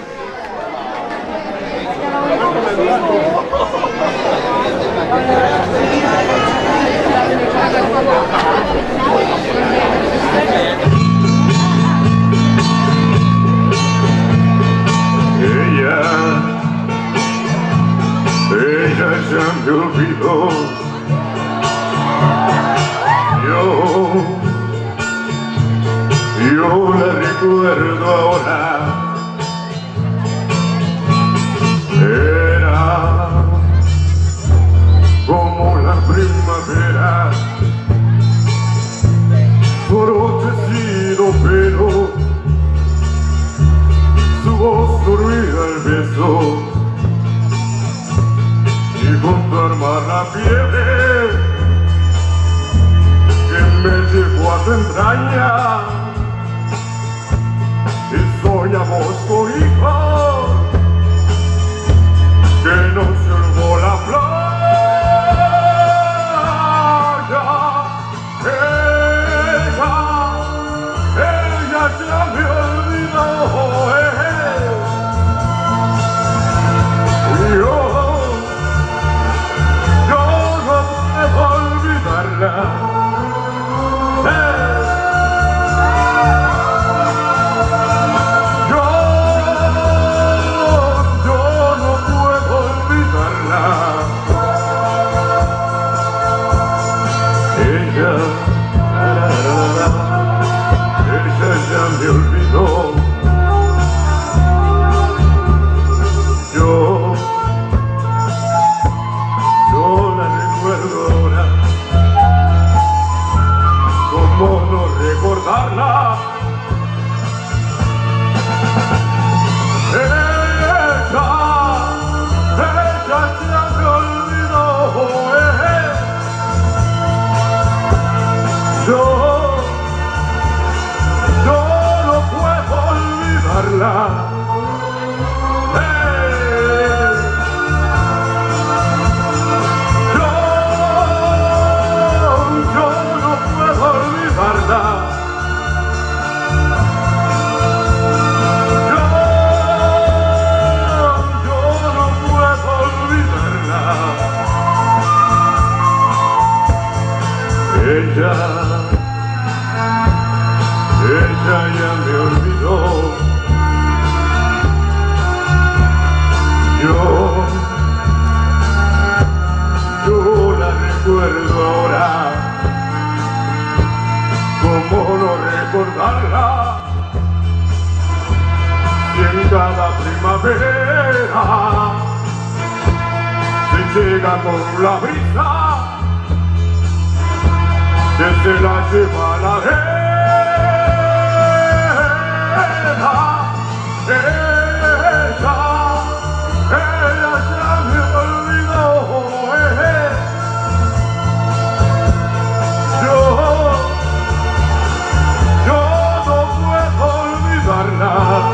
Ella ya me olvidó. Yo la recuerdo ahora. Era como la primavera, brochecido pelo, su voz dormida el beso, y junto a hermana fiebre que me llevó a su entraña, y soñamos con hijos, que nos llevó la playa. Ella ya me olvidó. Yo no puedo olvidarla. Yo recuerdo ahora. ¿Cómo no recordarla? Y en cada primavera se llega con la brisa, desde la lleva a la arena. Ella ya me olvidó. Yo no puedo olvidarla.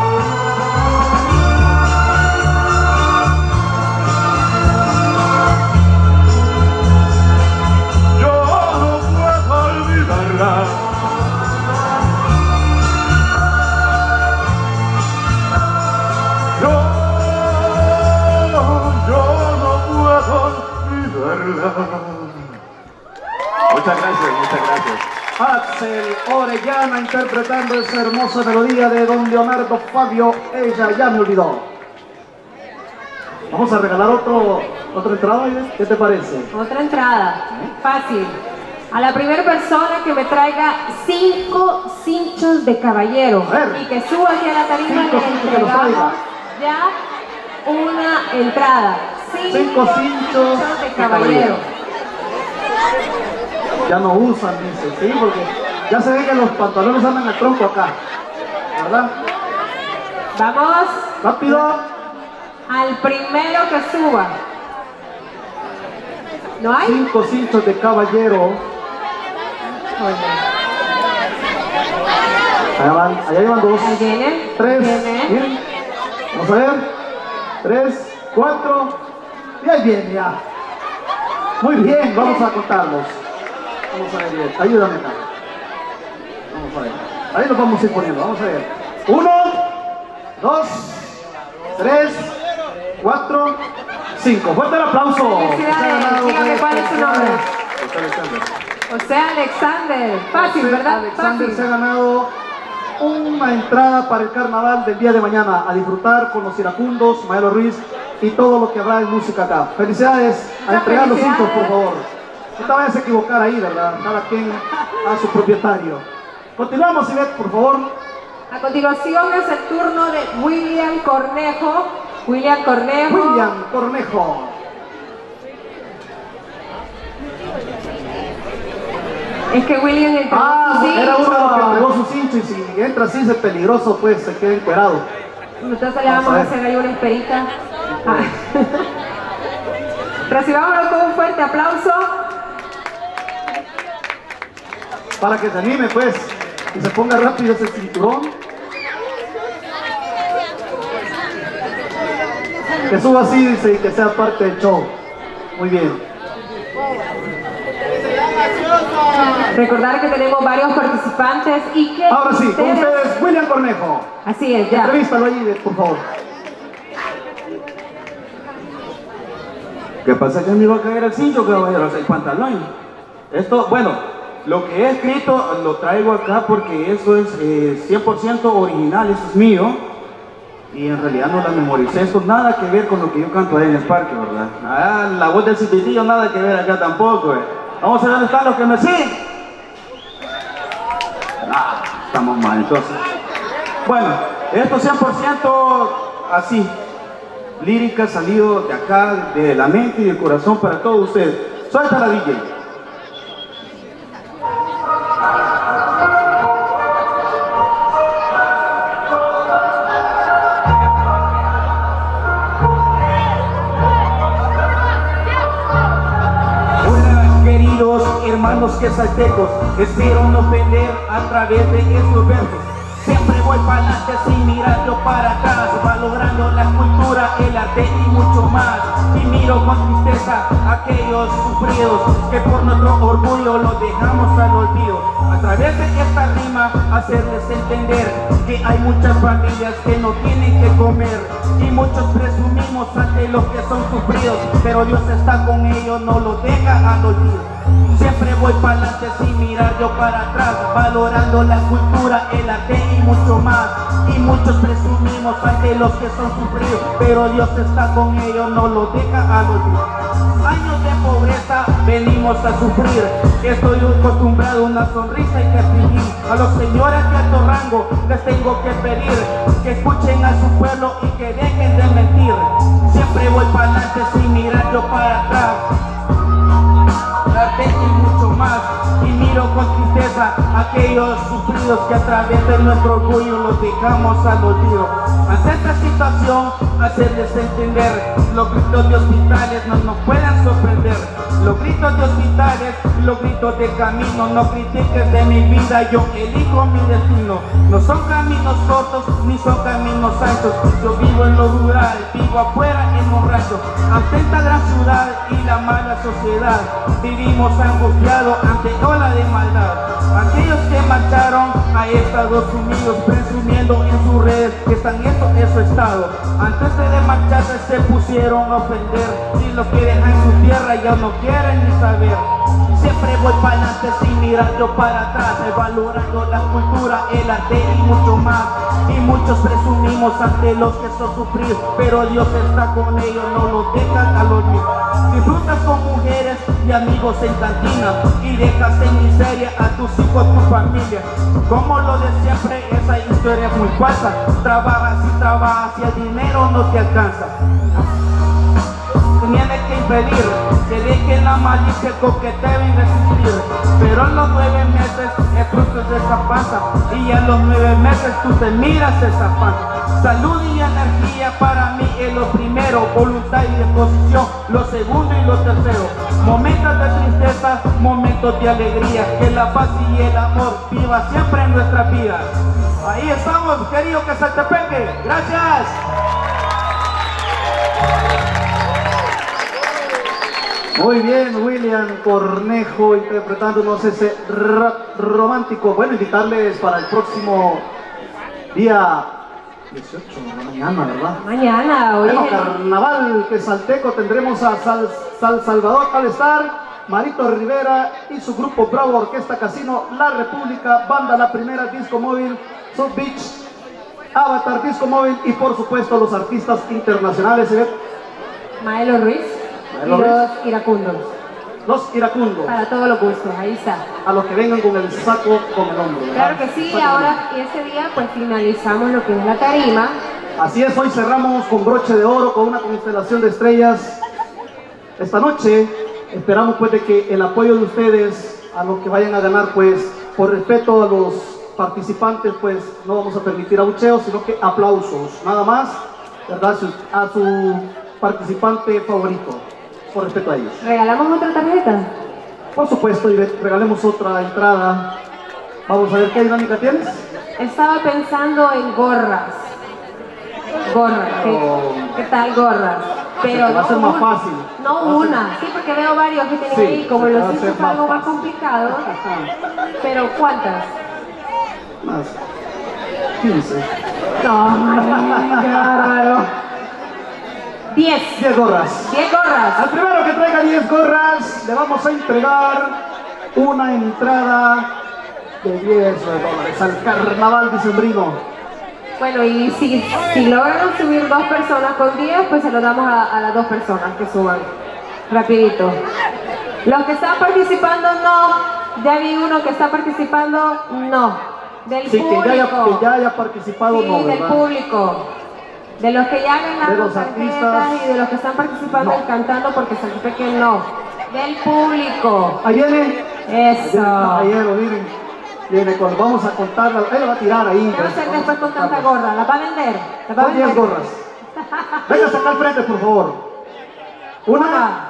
Muchas gracias. Axel Orellana interpretando esa hermosa melodía de don Leonardo Fabio, Ella ya me olvidó. Vamos a regalar otra entrada, ¿qué te parece? Otra entrada, fácil. A la primera persona que me traiga 5 cinchos de caballero y que suba aquí a la tarima, le entregamos ya una entrada. 5 cinchos de caballero. Ya no usan, dice, sí, porque ya se ve que los pantalones andan al tronco acá, ¿verdad? Vamos. Rápido. Al primero que suba. ¿No hay? 5 cinchos de caballero. Allá llevan 2. 3. Bien. Vamos a ver. 3, 4. Y ahí viene ya. Muy bien, vamos a contarlos. Vamos a ver bien. Ayúdame acá. Vamos a ver. Ahí los vamos a ir poniendo. Vamos a ver. 1, 2, 3, 4, 5. Fuerte el aplauso. Felicidades. Dígame cuál es su nombre. José Alexander. Fácil, ¿verdad? Alexander Fácil. se ha ganado una entrada para el carnaval del día de mañana a disfrutar con los iracundos, Maelo Ruiz y todo lo que habrá en música acá. Felicidades. A entregar los cintos, por favor. No te vayas a equivocar ahí, ¿verdad? Cada quien a su propietario. Continuamos, Ivette, por favor. A continuación es el turno de William Cornejo. William Cornejo. Es que William entró su cincho. Era uno que entregó su cincho y si entra así es peligroso, pues se queda encuerado. Entonces le vamos a hacer ahí una esperita. Recibámoslo con un fuerte aplauso. Para que se anime, pues, y se ponga rápido ese cinturón. Que suba así, dice, y que sea parte del show. Muy bien. Recordar que tenemos varios participantes y que ahora sí, con ustedes, William Cornejo. Así es, ya. Entrevístalo ahí, por favor. ¿Qué pasa que me iba a caer el cincho, caballeros? El pantalón. Esto, bueno, lo que he escrito lo traigo acá porque eso es 100% original, eso es mío. Y en realidad no la memoricé, eso nada que ver con lo que yo canto ahí en el parque, ¿verdad? Ah, la voz del cipitillo nada que ver acá tampoco, Vamos a ver dónde están los que me siguen. Ah, estamos mal, entonces. Bueno, esto 100% así. Lírica salido de acá, de la mente y del corazón para todos ustedes. Suelta la DJ. Hola, queridos hermanos quesaltecos, espero no ofender a través de estos versos. Siempre voy para adelante sin mirarlo para atrás, valorando la cultura, el arte y mucho más. Y miro con tristeza a aquellos sufridos que por nuestro orgullo los dejamos al olvido. A través de esta rima hacerles entender que hay muchas familias que no tienen que comer y muchos presumimos ante los que son sufridos, pero Dios está con ellos, no los deja al olvido. Siempre voy para adelante sin mirar yo para atrás, valorando la cultura, el arte y mucho más. Y muchos presumimos ante los que son sufridos, pero Dios está con ellos, no los deja al olvido. años de pobreza venimos a sufrir. Estoy acostumbrado a una sonrisa y que fingir. A los señores de alto rango les tengo que pedir que escuchen a su pueblo y que dejen de mentir. Siempre voy para adelante sin mirar yo para atrás. Y mucho más, y miro con tristeza aquellos sufridos que a través de nuestro orgullo los dejamos al olvido. Ante esta situación, hacerles entender, los gritos de hospitales no nos pueden sorprender. Los gritos de hospitales, los gritos de camino, no critiques de mi vida, yo elijo mi destino. No son caminos cortos, ni son caminos anchos, yo vivo en lo rural, vivo afuera en un rancho. Ante esta gran ciudad y la mala sociedad, vivimos angustiados ante ola de maldad. Aquellos que marcharon a Estados Unidos presumiendo en sus redes que están en su estado, antes de marcharse se pusieron a ofender. Si los que dejan su tierra ya no quieren ni saber. Siempre voy para adelante sin mirar yo para atrás, valorando la cultura, el arte y mucho más. Y muchos presumimos ante los que son sufrir, pero Dios está con ellos, no los dejan a los míos. Disfrutas con mujeres y amigos en cantina y dejas en miseria a tus hijos, tu familia. Como lo de siempre, esa historia es muy falsa. Trabajas y trabajas y el dinero no te alcanza. Tienes que impedir que dejen la malicia, el coqueteo y resistir. Pero en los 9 meses el fruto de esa panza, y en los 9 meses tú te miras esa panza. Salud y energía para mí es lo primero, voluntad y disposición lo segundo y lo tercero. Momentos de tristeza, momentos de alegría, que la paz y el amor viva siempre en nuestras vidas. Ahí estamos, querido Quezaltepeque. Gracias. Muy bien, William Cornejo interpretándonos ese rap romántico. Bueno, invitarles para el próximo día 18, mañana, ¿verdad? Mañana, hoy bueno, es el... Carnaval Quezalteco, tendremos a Salvador Alestar, Marito Rivera y su grupo Bravo Orquesta Casino, La República, Banda La Primera, Disco Móvil, South Beach, Avatar, Disco Móvil y por supuesto los artistas internacionales. Maelo Ruiz. Y los iracundos. Los iracundos. Para todos los gustos, ahí está. A los que vengan con el saco con el hombro. Claro que sí, ahora y ese día pues finalizamos lo que es la tarima. Así es, hoy cerramos con broche de oro, con una constelación de estrellas. Esta noche esperamos pues de que el apoyo de ustedes a los que vayan a ganar, pues por respeto a los participantes, pues no vamos a permitir abucheos, sino que aplausos, nada más, ¿verdad? A su participante favorito. Por respeto a ellos. ¿Regalamos otra tarjeta? Por supuesto, y regalemos otra entrada. Vamos a ver qué dinámica tienes. Estaba pensando en gorras. Gorras, ¿qué tal gorras? Pero va a ser más fácil. No una, sí, porque veo varios que tienen ahí, como los hizo es algo más complicado. Pero ¿cuántas? Más 15. No, qué bárbaro. 10 gorras. 10 gorras. Al primero que traiga 10 gorras, le vamos a entregar una entrada de $10 al Carnaval Dicembrino. Bueno, y si logran subir 2 personas con 10, pues se lo damos a las 2 personas que suban. Rapidito. Los que están participando, no. Ya vi uno que está participando, no. Del público. Que ya haya participado, sí, no, ¿verdad? del público. De los que ya ganaron tarjetas y de los que están participando y cantando, porque Saltepeque no. Del público. Ahí viene. Eso. Ahí viene, viene, cuando vamos a contarla, él la va a tirar ahí. ¿Qué va a hacer después con tanta gorra? ¿La va a vender? ¿La va a vender? 10 gorras. Venga, saca al frente, por favor. 1,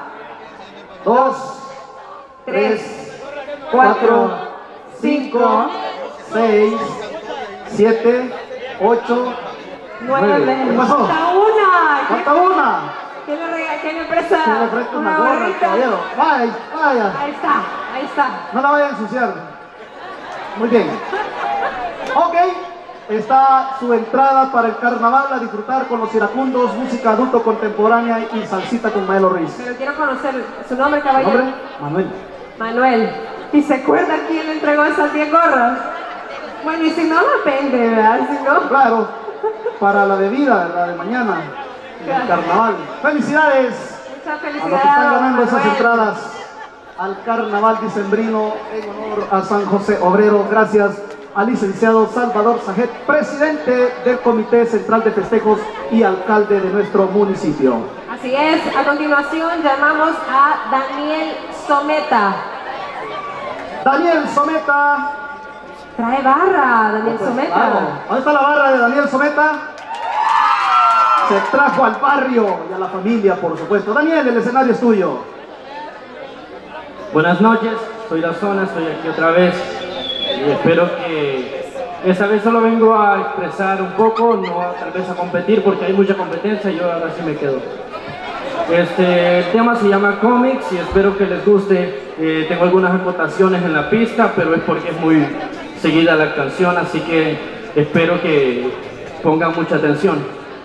2, 3, 4, 5, 6, 7, 8, 9. ¿Qué pasó? ¡Falta una! ¡Falta una! ¿Quién le presta una gorra, caballero? Vaya. Ahí está. No la vaya a ensuciar. Muy bien. Ok, está su entrada para el carnaval a disfrutar con los iracundos, música adulto contemporánea y salsita con Maelo Ruiz. Pero quiero conocer su nombre, caballero. ¿Nombre? Manuel. ¿Y se acuerda quién le entregó esas 10 gorras? Bueno, y si no, depende, ¿verdad? Si no... Claro, para la bebida, la de mañana, el carnaval. ¡Felicidades! Muchas A los que felicidades. están ganando esas Manuel. entradas al carnaval dicembrino en honor a San José Obrero, gracias al licenciado Salvador Sajet, presidente del Comité Central de Festejos y alcalde de nuestro municipio. Así es, a continuación llamamos a Daniel Someta. Daniel Someta. Trae barra, Daniel Someta. Claro. ¿Dónde está la barra de Daniel Someta? Se trajo al barrio y a la familia, por supuesto. Daniel, el escenario es tuyo. Buenas noches, soy La Zona, estoy aquí otra vez y espero que esta vez solo vengo a expresar un poco, no tal vez a competir porque hay mucha competencia y yo ahora sí me quedo. El tema se llama Comics y espero que les guste. Tengo algunas acotaciones en la pista, pero es porque es muy seguida la canción, así que espero que pongan mucha atención.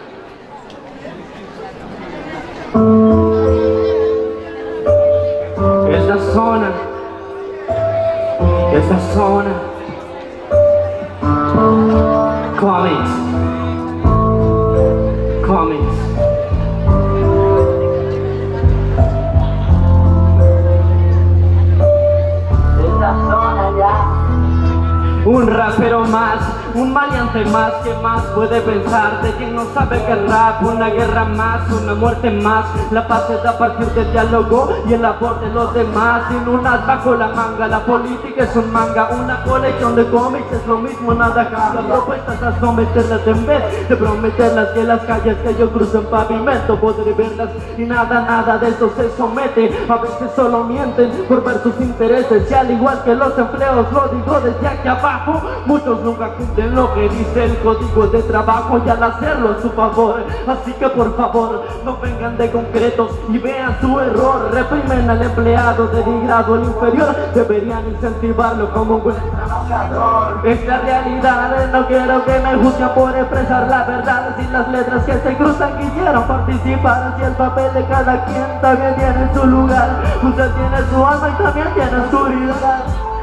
Esta zona, Comics. Esta zona ya. Un rapero más, un maleante más, ¿qué más puede pensar de quien no sabe que el rap? Una guerra más, una muerte más, la paz se da a partir del diálogo y el aporte de los demás. Sin un as bajo la manga, la política es un manga, una colección de cómics es lo mismo, nada cambia. Propuestas a someterlas en vez de prometerlas, que las calles que yo cruzo en pavimento podré verlas y nada de eso se somete. A veces solo mienten por ver sus intereses y al igual que los empleos, lo digo desde aquí abajo, muchos nunca cumplen lo que dice el código de trabajo y al hacerlo a su favor. Así que por favor no vengan de concretos y vean su error. Reprimen al empleado denigrado, el inferior, deberían incentivarlo como un buen trabajador. Esta realidad, no quiero que me juzguen por expresar la verdad. Sin las letras que se cruzan quisieron participar, si el papel de cada quien también tiene su lugar. Usted tiene su alma y también tiene su vida.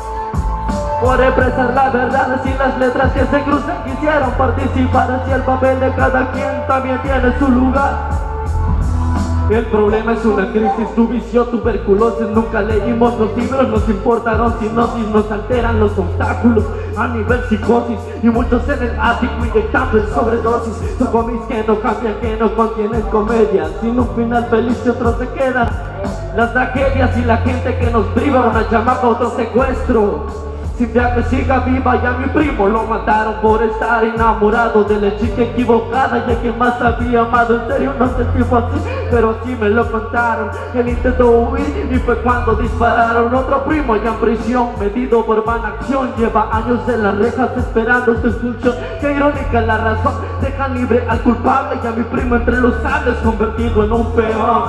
Por expresar la verdad, si las letras que se cruzan quisieron participar, si el papel de cada quien también tiene su lugar. El problema es una crisis, tu vicio, tuberculosis. Nunca leímos los libros, nos importaron sinopsis, nos alteran los obstáculos a nivel psicosis. Y muchos en el ático inyectando en sobredosis. Son cómics que no cambian, que no contienen comedia, sin un final feliz y otros se quedan las tragedias y la gente que nos priva, una llamada a otro secuestro. Sin ya que siga viva, ya mi primo lo mataron por estar enamorado de la chica equivocada, ya que más había amado. En serio no sentimos así, pero así me lo contaron. Él intentó huir y fue cuando dispararon. Otro primo ya en prisión, medido por vana acción. Lleva años en las rejas esperando su expulsión. Qué irónica la razón, dejan libre al culpable y a mi primo entre los sables convertido en un peón.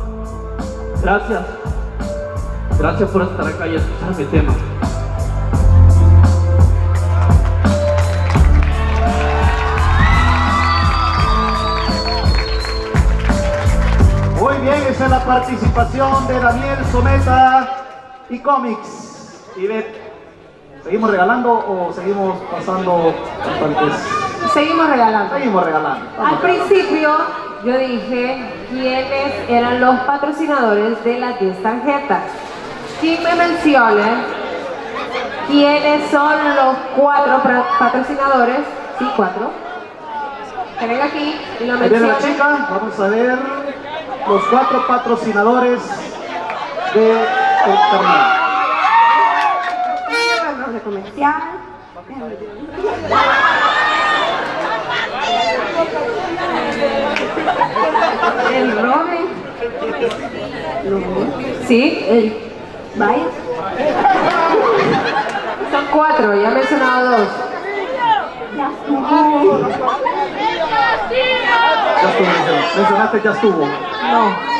Gracias por estar acá y escuchar mi tema. Muy bien, esa es la participación de Daniel Someta y Comics. Ivette, ¿seguimos regalando o seguimos pasando bastantes? Seguimos regalando. Seguimos regalando. Al principio yo dije quiénes eran los patrocinadores de las 10 tarjetas. Quien me mencione quiénes son los 4 patrocinadores, sí, 4, que venga aquí y lo Ahí viene la mencione. chica, vamos a ver los 4 patrocinadores de el torneo. De comercial. El Robin. Sí, el Vaya. Son 4, ya he mencionado 2. Ya estuvo, mencionaste, ya estuvo. No.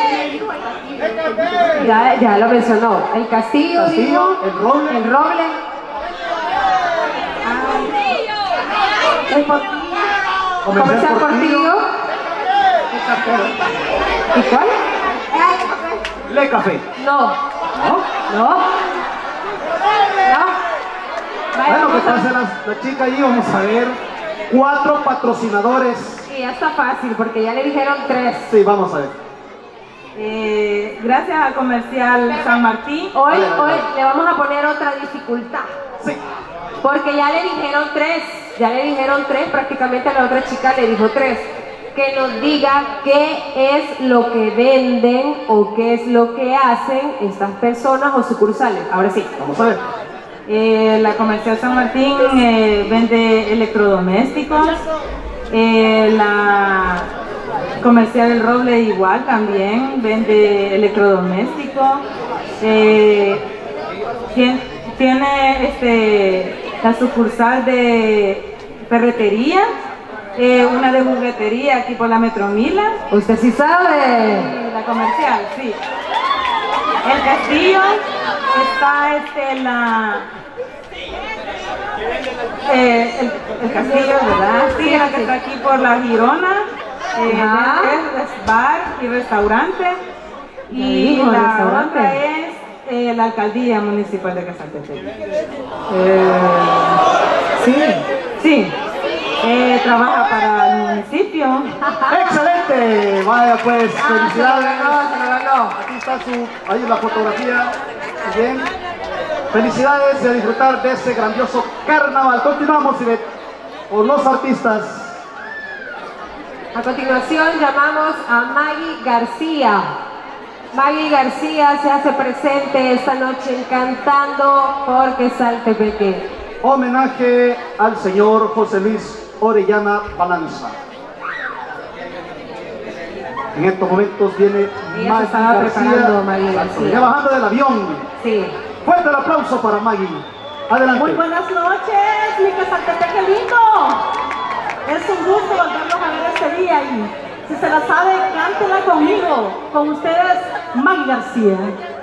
Ya lo mencionó. El Castillo, dijo, el Roble. El Roble. El Portillo. Comercial Portillo. ¿Y cuál? Le Café. No. ¿No? Bueno, que pase la chica ahí, vamos a ver 4 patrocinadores. Sí, ya está fácil porque ya le dijeron 3. Sí, vamos a ver. Gracias al Comercial San Martín. Hoy le vamos a poner otra dificultad. Sí. Porque ya le dijeron tres, prácticamente a la otra chica le dijo 3. Que nos diga qué es lo que venden o qué es lo que hacen estas personas o sucursales. Ahora sí. Vamos a ver. La Comercial San Martín vende electrodomésticos. La Comercial El Roble igual también vende electrodomésticos. Tiene la sucursal de ferretería, una de juguetería aquí por la Metromila. ¿Usted sí sabe? La Comercial, sí. El Castillo está el Castillo, ¿verdad? Sí, la que está aquí por la Girona. Es bar y restaurante. Y la otra es la Alcaldía Municipal de Quezaltepec. Sí. Trabaja para el municipio. ¡Excelente! Vaya pues, felicidades. Aquí está ahí la fotografía. Muy bien. Felicidades y a disfrutar de este grandioso carnaval. Continuamos, Ivette, con los artistas. A continuación llamamos a Maggie García. Maggie García se hace presente esta noche cantando por Quezaltepec. Homenaje al señor José Luis Orellana Balanza. En estos momentos viene Maggie García. Ya bajando del avión. Sí. Fuerte el aplauso para Maggie. Adelante. Muy buenas noches, mi Quezaltepec, qué lindo. Es un gusto volverlos a ver este día y si se la sabe, cántela conmigo. Con ustedes, Maggie García.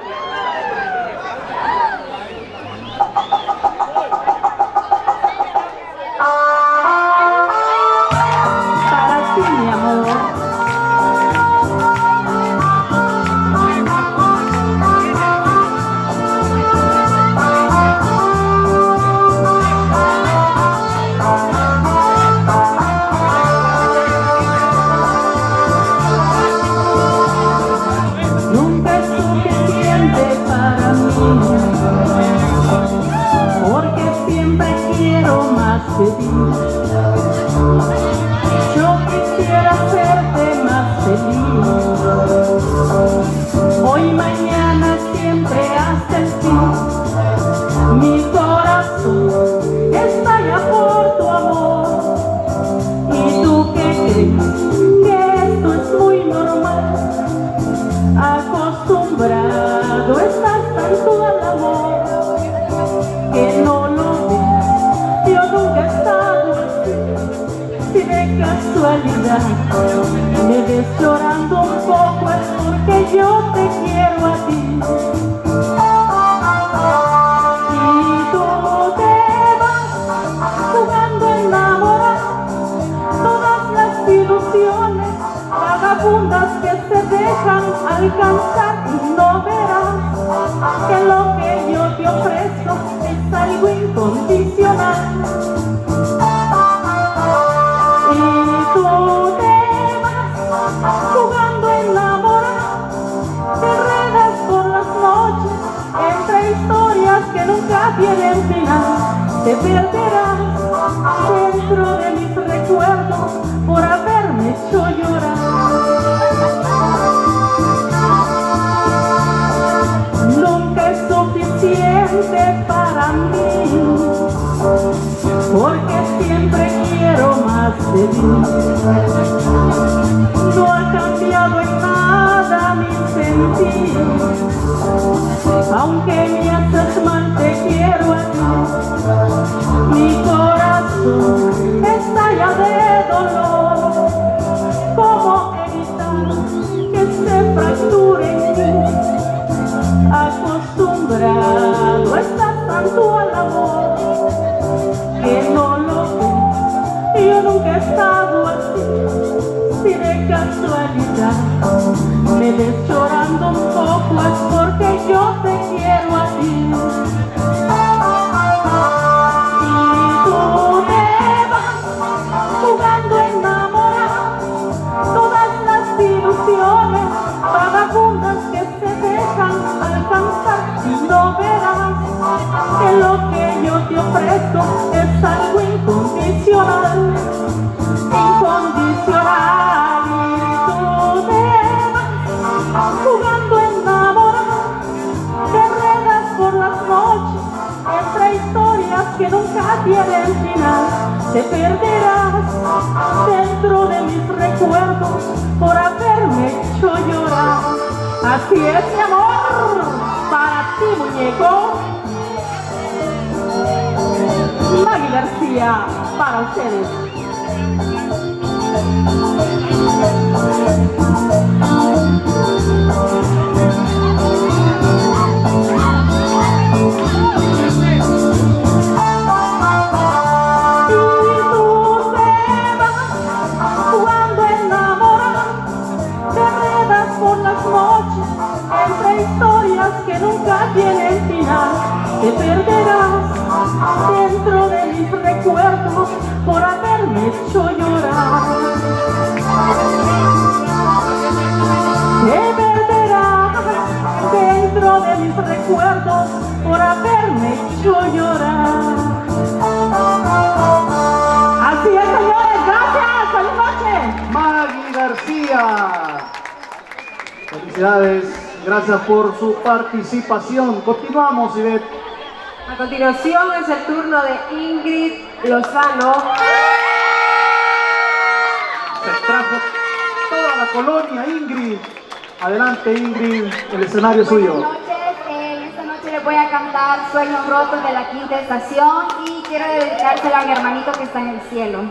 Para ti, mi amor. Yo quisiera hacerte más feliz. Hoy, mañana, siempre hasta el fin. Mi corazón estalla por tu amor. ¿Y tú qué crees? Que esto es muy normal. Acostumbrado estás tanto al amor que no lo ves. Yo nunca he estado así. Si de casualidad me ves llorando un poco es porque yo te quiero a ti. Y tú te vas jugando a enamorar todas las ilusiones vagabundas que se dejan alcanzar y no verás que lo que yo te ofrezco es algo incondicional. Y tú te vas jugando a enamorar, te enredas por las noches entre historias que nunca tienen final. Te perderás dentro de mis recuerdos por haberme hecho llorar. Nunca es suficiente para mí, porque siempre quiero más de ti. No ha cambiado en nada mi sentir, aunque me haces mal te quiero a ti. Mi corazón estalla de dolor. ¿Cómo evitar que se fracture en mí? Acostumbrado estás tanto al amor que no lo ves. Yo nunca he estado así. Si de casualidad me ves llorando un poco es porque yo te quiero a ti. Y tú te vas jugando a enamorar todas las ilusiones vagabundas pasar y no verás que lo que yo te ofrezco es algo incondicional, incondicional. Y tú te vas jugando a enamorar, te enredas por las noches entre historias que nunca tienen final. Te perderás dentro de mis recuerdos por haberme hecho llorar. Así es, mi amor, para ti, muñeco. Maggie García, para ustedes. Entre historias que nunca tienen final, te perderás dentro de mis recuerdos por haberme hecho llorar. Te perderás dentro de mis recuerdos por haberme hecho llorar. Así es, señores, gracias, feliz noche. Maggie García. Felicidades, gracias por su participación. Continuamos, Ivette. A continuación es el turno de Ingrid Lozano. Se trajo toda la colonia, Ingrid. Adelante, Ingrid, el escenario es suyo. Buenas noches, esta noche les voy a cantar Sueños Rotos de la Quinta Estación y quiero dedicárselo a mi hermanito que está en el cielo.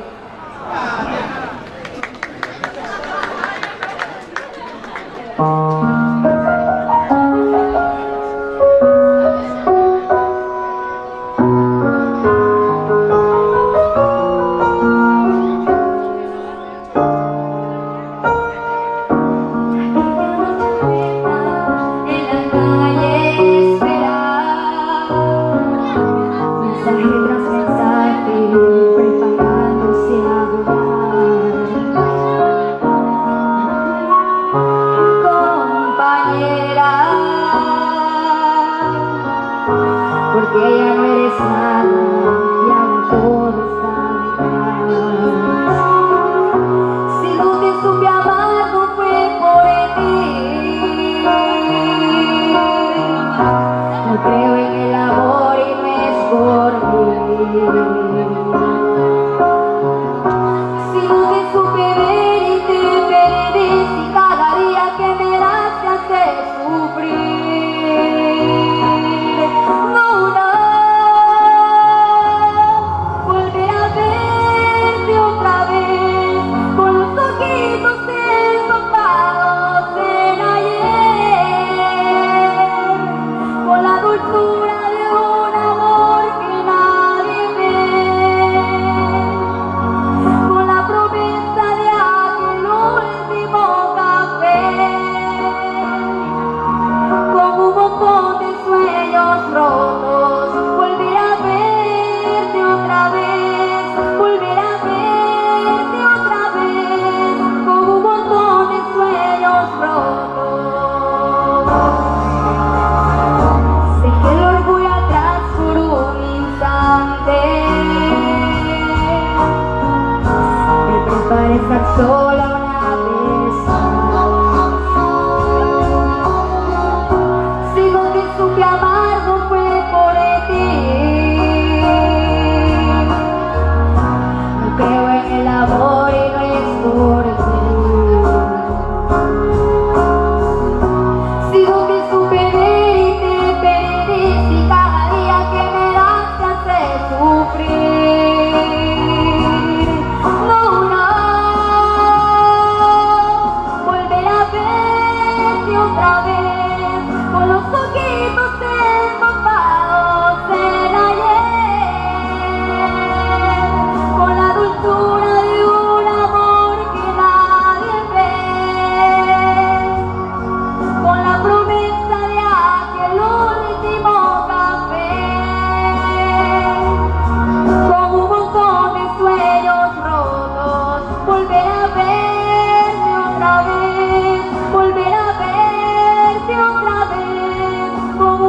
Volver a verte otra vez, como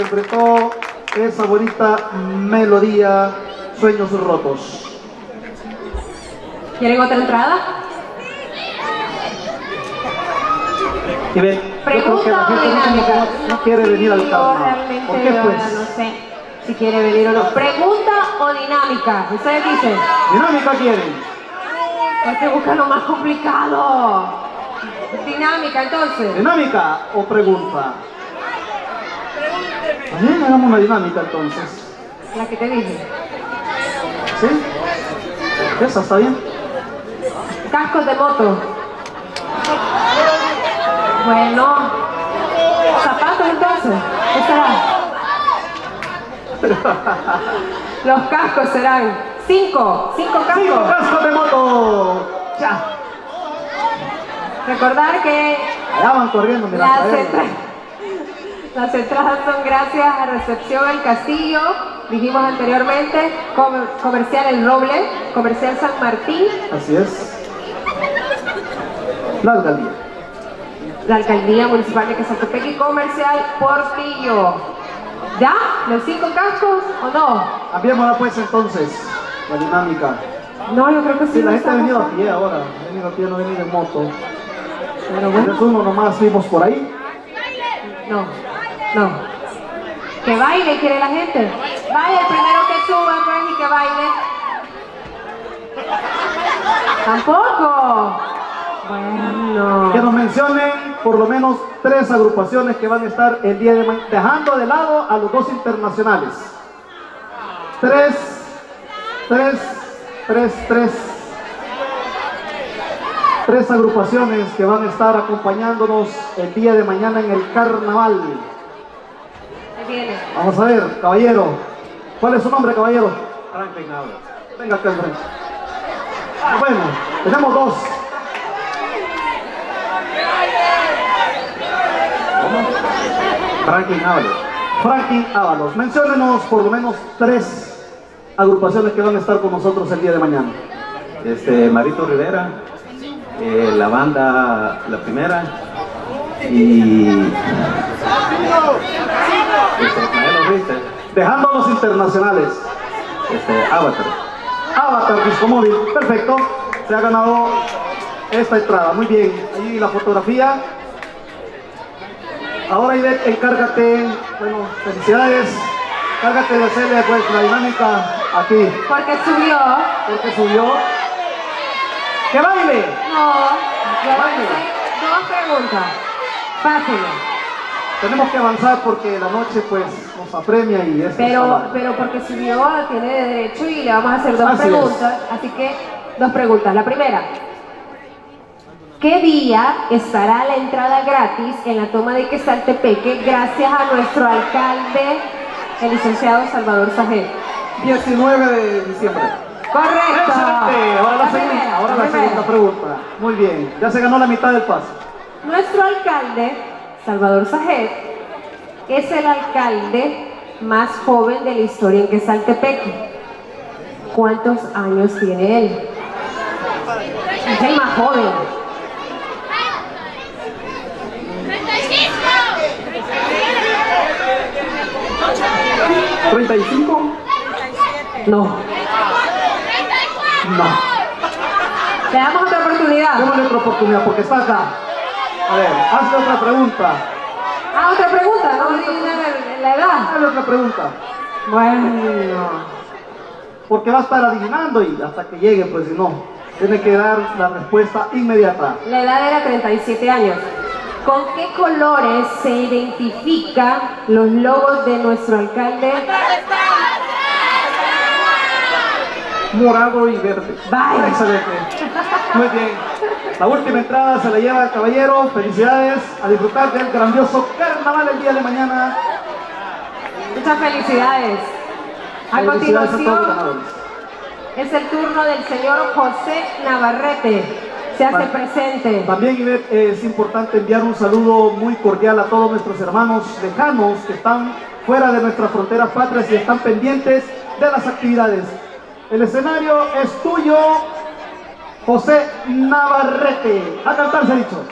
interpretó esa bonita melodía, Sueños Rotos. ¿Quieren otra entrada? Ivette, yo creo que la gente no quiere venir al carnaval. ¿Por qué pues? No sé si quiere venir o no. ¿Pregunta o dinámica? Ustedes dicen. ¿Dinámica quieren? Hay que buscar lo más complicado. Dinámica, entonces. ¿Dinámica o pregunta? Bien, hagamos una dinámica entonces. La que te dije. ¿Sí? ¿Esa está bien? Cascos de moto. Bueno. ¿Zapatos entonces? ¿Qué será? Los cascos serán 5 cascos. 5 cascos de moto. Ya. Recordar que allá van corriendo, mira. Las entradas son gracias a Recepción El Castillo, dijimos anteriormente, Comercial El Roble, Comercial San Martín. Así es. La alcaldía. La Alcaldía Municipal de Quezaltepec y Comercial Portillo. ¿Ya? ¿Los 5 cascos o no? Cambiémosla pues entonces, la dinámica. No, yo creo que sí. Sí, la gente ha venido a pie ahora, ha venido a pie, no ha venido en moto. Pero bueno. Entonces uno nomás vimos por ahí. No. Que baile, quiere la gente. Vaya, el primero que suba pues y que baile. Tampoco. Bueno. Que nos mencionen por lo menos 3 agrupaciones que van a estar el día de mañana, dejando de lado a los 2 internacionales. 3 agrupaciones que van a estar acompañándonos el día de mañana en el carnaval. Vamos a ver, caballero. ¿Cuál es su nombre, caballero? Franklin Ábalos. Venga acá enfrente. Bueno, tenemos 2. Franklin Ábalos. Franklin Ábalos. Menciónenos por lo menos 3 agrupaciones que van a estar con nosotros el día de mañana. Marito Rivera, la banda La Primera y dejando a los internacionales. Avatar Discomóvil, perfecto. Se ha ganado esta entrada, muy bien. Ahí la fotografía. Ahora Ivette, encárgate, bueno, felicidades. Encárgate de hacerle pues la dinámica aquí. Porque subió. ¡Que baile! No, yo baile. 2 preguntas. Fáciles. Tenemos que avanzar porque la noche pues nos apremia y es. Pero porque subió, tiene derecho y le vamos a hacer 2 preguntas. Así que 2 preguntas. La primera. ¿Qué día estará la entrada gratis en la toma de Quezaltepeque gracias a nuestro alcalde, el licenciado Salvador Sajet? 19 de diciembre. Correcto. Excelente. Ahora la segunda pregunta. Muy bien. Ya se ganó la mitad del paso. Nuestro alcalde, Salvador Sajet, es el alcalde más joven de la historia en Quezaltepeque. ¿Cuántos años tiene él? Es el más joven. 35. No. Le damos otra oportunidad. Démosle otra oportunidad porque está acá. A ver, hazle otra pregunta. Otra pregunta, no la edad. Hazle otra pregunta. Bueno. Porque va a estar adivinando y hasta que llegue, pues si no, tiene que dar la respuesta inmediata. La edad era 37 años. ¿Con qué colores se identifican los logos de nuestro alcalde? Morado y verde. Vaya. Excelente. Muy bien. La última entrada se la lleva el caballero. Felicidades. A disfrutar del grandioso carnaval el día de mañana. Muchas felicidades. A continuación es el turno del señor José Navarrete. Se hace presente. También, Ivette, es importante enviar un saludo muy cordial a todos nuestros hermanos lejanos que están fuera de nuestras fronteras patrias y están pendientes de las actividades. El escenario es tuyo, José Navarrete. A cantar, se ha dicho.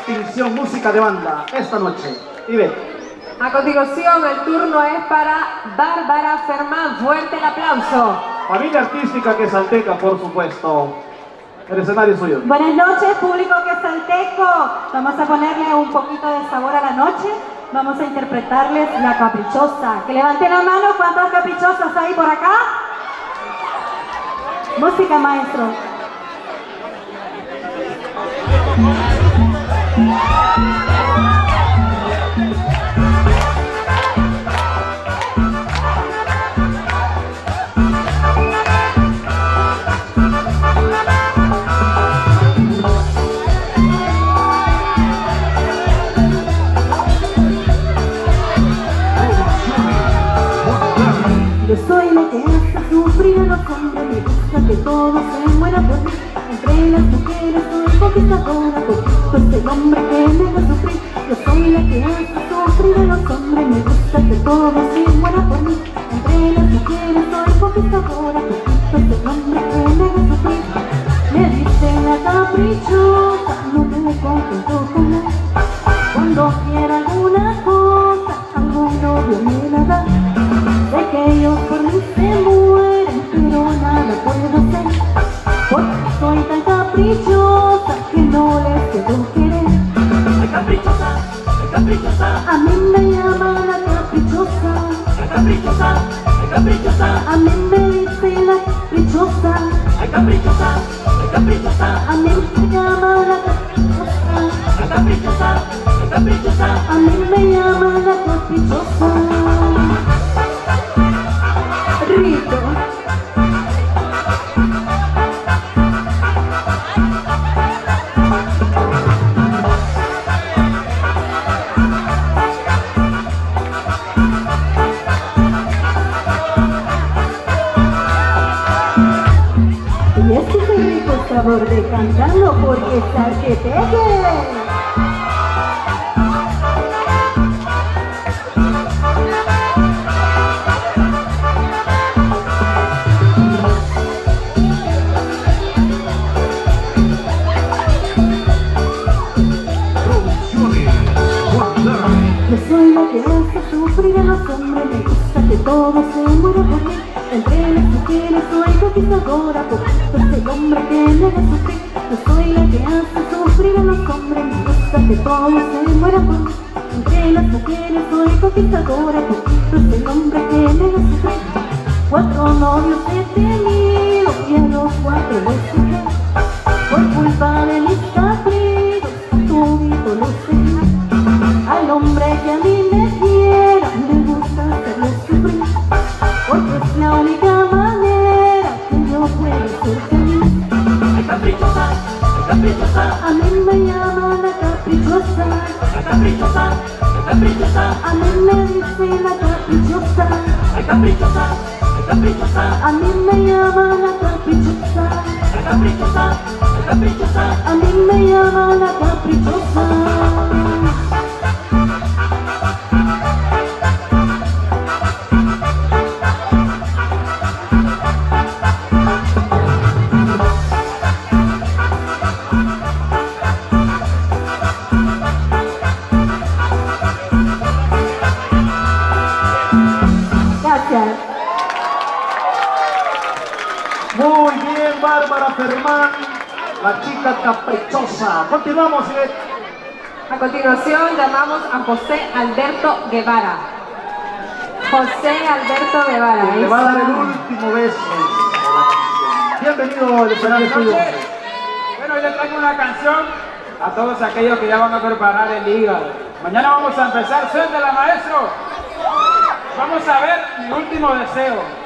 extinción, música de banda, esta noche. Y ve. A continuación, el turno es para Bárbara Fermán. Fuerte el aplauso. Familia artística quesalteca, por supuesto. El escenario es suyo. Buenas noches, público quesalteco. Vamos a ponerle un poquito de sabor a la noche. Vamos a interpretarles La Caprichosa. Que levanten la mano, ¿cuántas caprichosas hay por acá? Música, maestro. Yo soy la que hace sufrir a los hombres, me gusta que todos se mueran por mí. Entre las mujeres soy conquistadora, poquito es el hombre que me hace sufrir. Yo soy la que hace sufrir a los hombres, me gusta que todos se mueran por mí. Entre las mujeres soy conquistadora, poquito es el hombre que me hace sufrir. Me dicen la caprichosa, no me contento con él. Cuando quiero alguna cosa, algún novio me la da. De que ellos por mí se mueren, pero nada puedo hacer. Porque soy tan caprichosa que no les puedo querer. Ay, caprichosa, ay, caprichosa. A mí me llaman la caprichosa. Ay, caprichosa, ay, caprichosa. A mí me dicen la caprichosa. Ay, caprichosa, ay, caprichosa. A mí me llaman la caprichosa. Ay, caprichosa, ay, caprichosa. A mí me llaman la caprichosa. Rico. Y este es el rico sabor de cantarlo porque está que pegue. Yo soy la que hace sufrir a los hombres, me gusta que todos se mueran por mí. Entre las mujeres soy conquistadora, poquito es el hombre que me hace sufrir. Yo soy la que hace sufrir a los hombres, me gusta que todos se mueran por mí. Entre las mujeres soy conquistadora, poquito es el hombre que me hace sufrir. 4 novios he tenido y a los 4 los dejé. Por culpa de mis caprichos, todito los seguí. Al hombre que a mí me quiera, me gusta hacerlo sufrir. Porque es la única manera que yo puedo ser feliz. Ay, caprichosa, ay, caprichosa. A mí me llaman la caprichosa. Ay, caprichosa, ay, caprichosa. A mí me dicen la caprichosa. Ay, caprichosa, ay, caprichosa. A mí me llaman la caprichosa. Ay, caprichosa, ay, caprichosa. A mí me llaman la caprichosa. Muy bien, Bárbara Fermán, la chica caprichosa. Continuamos, Ivette. A continuación llamamos a José Alberto Guevara. José Alberto Guevara. Le va a dar el último beso. Bienvenido al escenario tuyo. Bueno, hoy les traigo una canción a todos aquellos que ya van a preparar el hígado. Mañana vamos a empezar. Suéltela, maestro. Vamos a ver mi último deseo.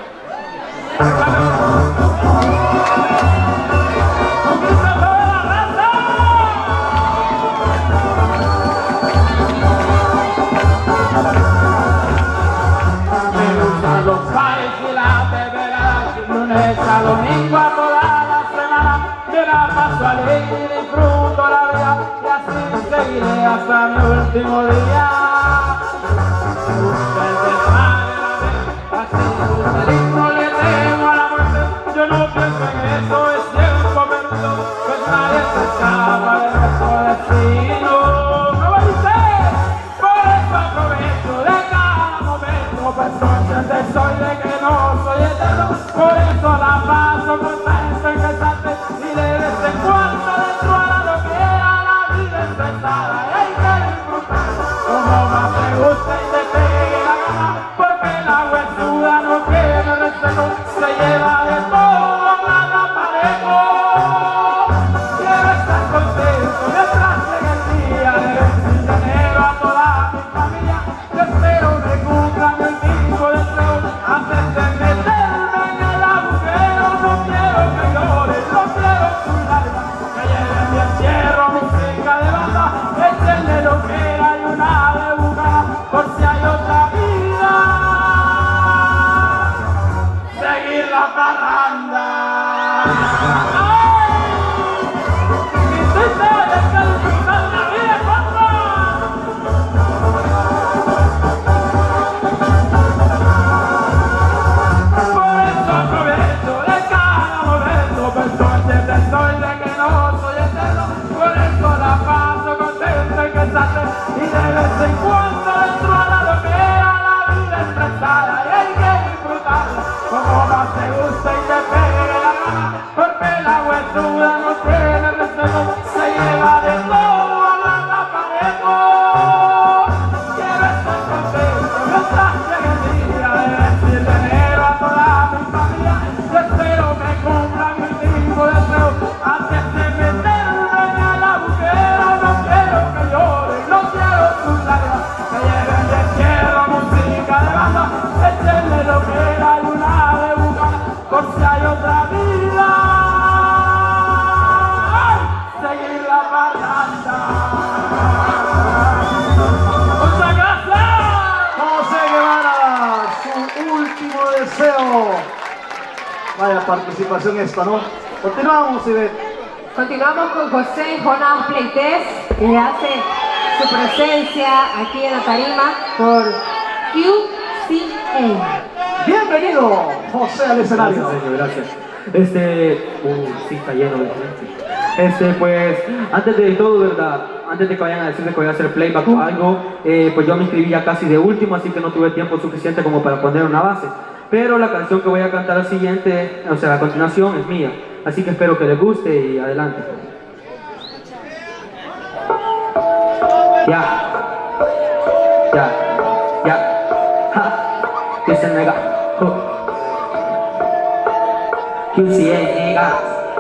Los pares y la beberá, lunes a domingo a toda la semana, me la paso alegre y disfruto la vida, y así seguiré hasta mi último día. Ustedes vale la vez, así feliz no le temo a la muerte, yo no pienso en eso, es tiempo perdido, pues nadie se escapa de nuestro destino. grande y de vez en cuando dentro de la loquera la vida es prestada y hay que disfrutarla como más te gusta y te pegue la gana, porque la huesuda no tiene respeto, se lleva de todo a la pared. Quiero estar contento mientras llegue el día de vestir de negro a toda mi familia. Yo espero que cumplan mi mismo deseo antes de meterme en la agujero. No quiero que lloren, no quiero sus lágrimas, que lleven de tierra música de banda, échenle lo que la luna de bujana, por si hay otra vida. ¡Ay! Seguir la parranda. ¡Muchas gracias! José Guevara, su último deseo. Vaya participación esta, ¿no? Continuamos, Ivette. Continuamos con José Jonás Pleites, que hace su presencia aquí en la tarima por QCA. Bienvenido, José, al escenario. Gracias, señor, gracias. Sí, está lleno de gente. Pues, antes de todo, ¿verdad? Antes de que vayan a decirme que voy a hacer playback o algo, pues yo me inscribí ya casi de último, así que no tuve tiempo suficiente como para poner una base. Pero la canción que voy a cantar al siguiente, o sea, a continuación, es mía. Así que espero que les guste y adelante. Ya. Dice nega. QCA, nigga.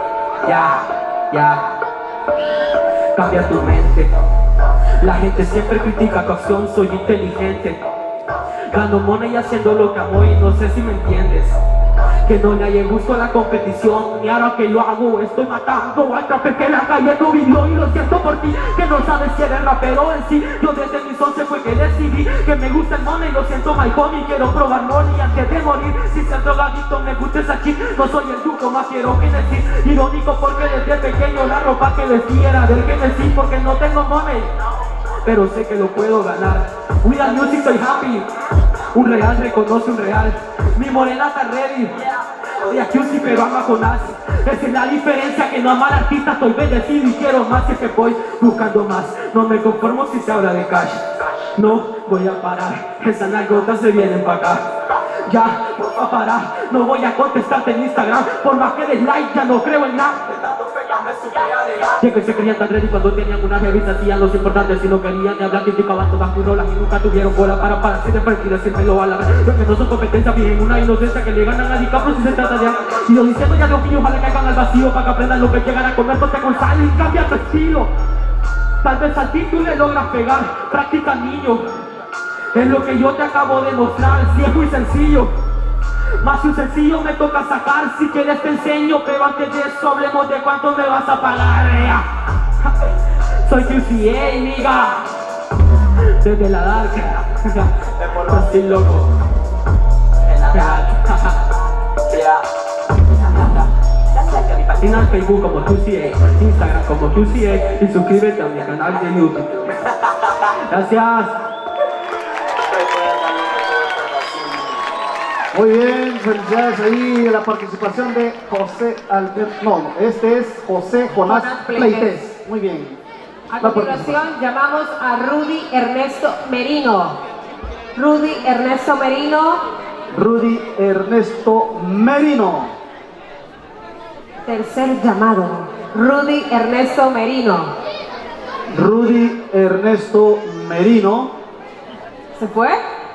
Ya. Cambia tu mente. La gente siempre critica tu acción, soy inteligente. Gano money haciendo lo que amo y no sé si me entiendes. Que no le haya gusto a la competición, y ahora que lo hago estoy matando al trapper que la calle no vivió. Y lo siento por ti, que no sabes si eres rapero en sí. Yo desde mis 11 fue que decidí que me gusta el money, lo siento my homie. Quiero probar money antes de morir. Si ser drogadicto me gusta esa chip, no soy el duco, más quiero que decir. Irónico porque desde pequeño la ropa que vestía era del Genesis, porque no tengo money, pero sé que lo puedo ganar. With the music soy happy. Un real reconoce un real. Mi morena está ready. Y aquí sí, pero ama con as. Esa es la diferencia, que no ama al artista. Estoy bendecido y quiero más, y que voy buscando más. No me conformo si se habla de cash. No voy a parar, esas nalgotas se vienen para acá. Ya, no va a parar, no voy a contestarte en Instagram. Por más que des like, ya no creo en nada. Siempre se creían tan ready cuando tenían una revista, hacían los importantes si no querían ni hablar, criticaban todas tus rolas y nunca tuvieron bola para así de partir, siempre lo a la vez. Porque no son competencias, viven una inocencia que le ganan a DiCaprio si se trata de algo. Y yo diciendo ya los niños, ojalá caigan al vacío para que aprendan lo que llegan a comer, ponte con sal y cambia tu estilo. Tal vez a ti tú le logras pegar, practica niño. Es lo que yo te acabo de mostrar, si es muy sencillo. Más que un sencillo me toca sacar, si quieres te enseño, pero antes de eso hablemos de cuánto me vas a pagar. Soy QCA, nigga, desde la dark, así loco. Página en Facebook como QCA, Instagram como QCA y suscríbete a mi canal de YouTube. Gracias. Muy bien, felicidades ahí la participación de José Alberto. No, este es José Jonás Pleites. Muy bien. A continuación llamamos a Rudy Ernesto Merino. Rudy Ernesto Merino. Rudy Ernesto Merino. Tercer llamado. Rudy Ernesto Merino. Rudy Ernesto Merino. ¿Se fue?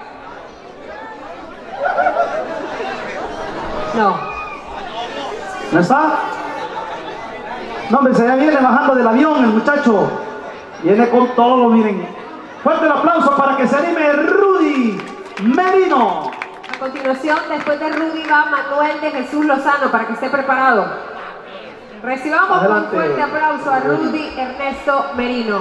No. ¿No está? No, hombre, se viene bajando del avión el muchacho. Viene con todo, miren. Fuerte el aplauso para que se anime Rudy Merino. A continuación, después de Rudy va Manuel de Jesús Lozano, para que esté preparado. Recibamos Adelante. Un fuerte aplauso a Rudy Ernesto Merino.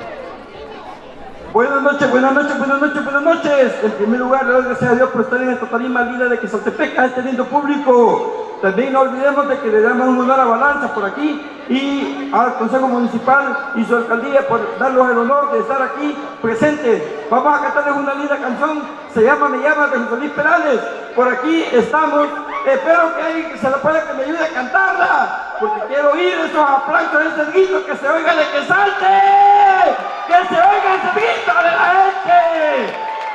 Buenas noches, buenas noches, buenas noches, buenas noches. En primer lugar, le doy gracias a Dios por estar en esta tarima linda de Quezaltepeca, este lindo público. También no olvidemos de que le damos un honor a Balanza por aquí y al Consejo Municipal y su alcaldía por darnos el honor de estar aquí presentes. Vamos a cantarles una linda canción, se llama Me Llama, de José Luis Perales. Por aquí estamos, espero que alguien se la pueda que me ayude a cantarla. porque quiero oír esos aplausos de ese grito, que se oiga de que salte, que se oiga ese grito de la gente.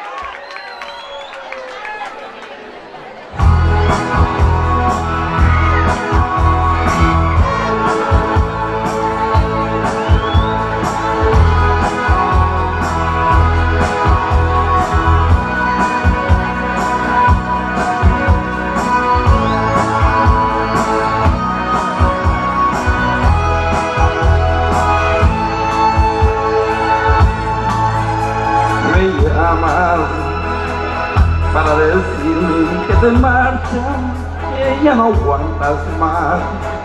Para decirme que te marchas, que ya no aguantas más,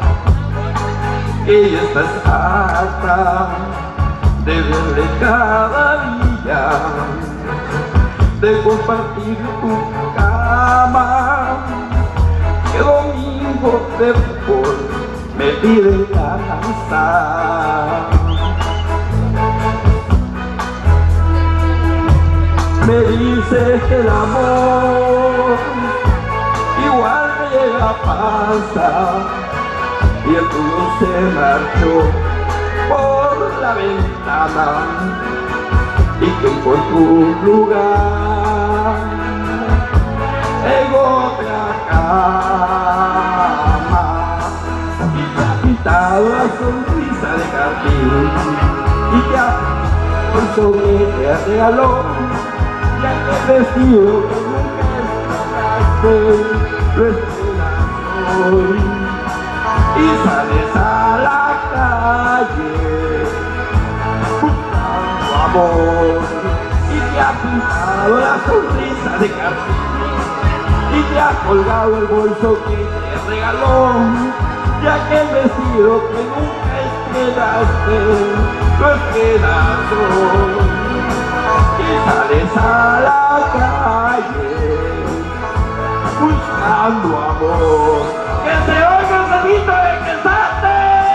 que ya estás harta de verle cada día, de compartir tu cama, que domingo de fútbol me pide cansar. Me dices que el amor igual me llega a pasar, y el tuyo se marchó por la ventana y que encontró un lugar en otra cama, y te ha quitado la sonrisa de jardín y te ha puesto que te regaló. Y aquel vestido que nunca estrenaste, lo estrenas hoy. Y sales a la calle buscando amor, y te ha pintado la sonrisa de jardín, y te ha colgado el bolso que te regaló. Y aquel vestido que nunca estrenaste, lo estrenas hoy. Y sales a la calle buscando amor, que se oiga el sonido de que salte.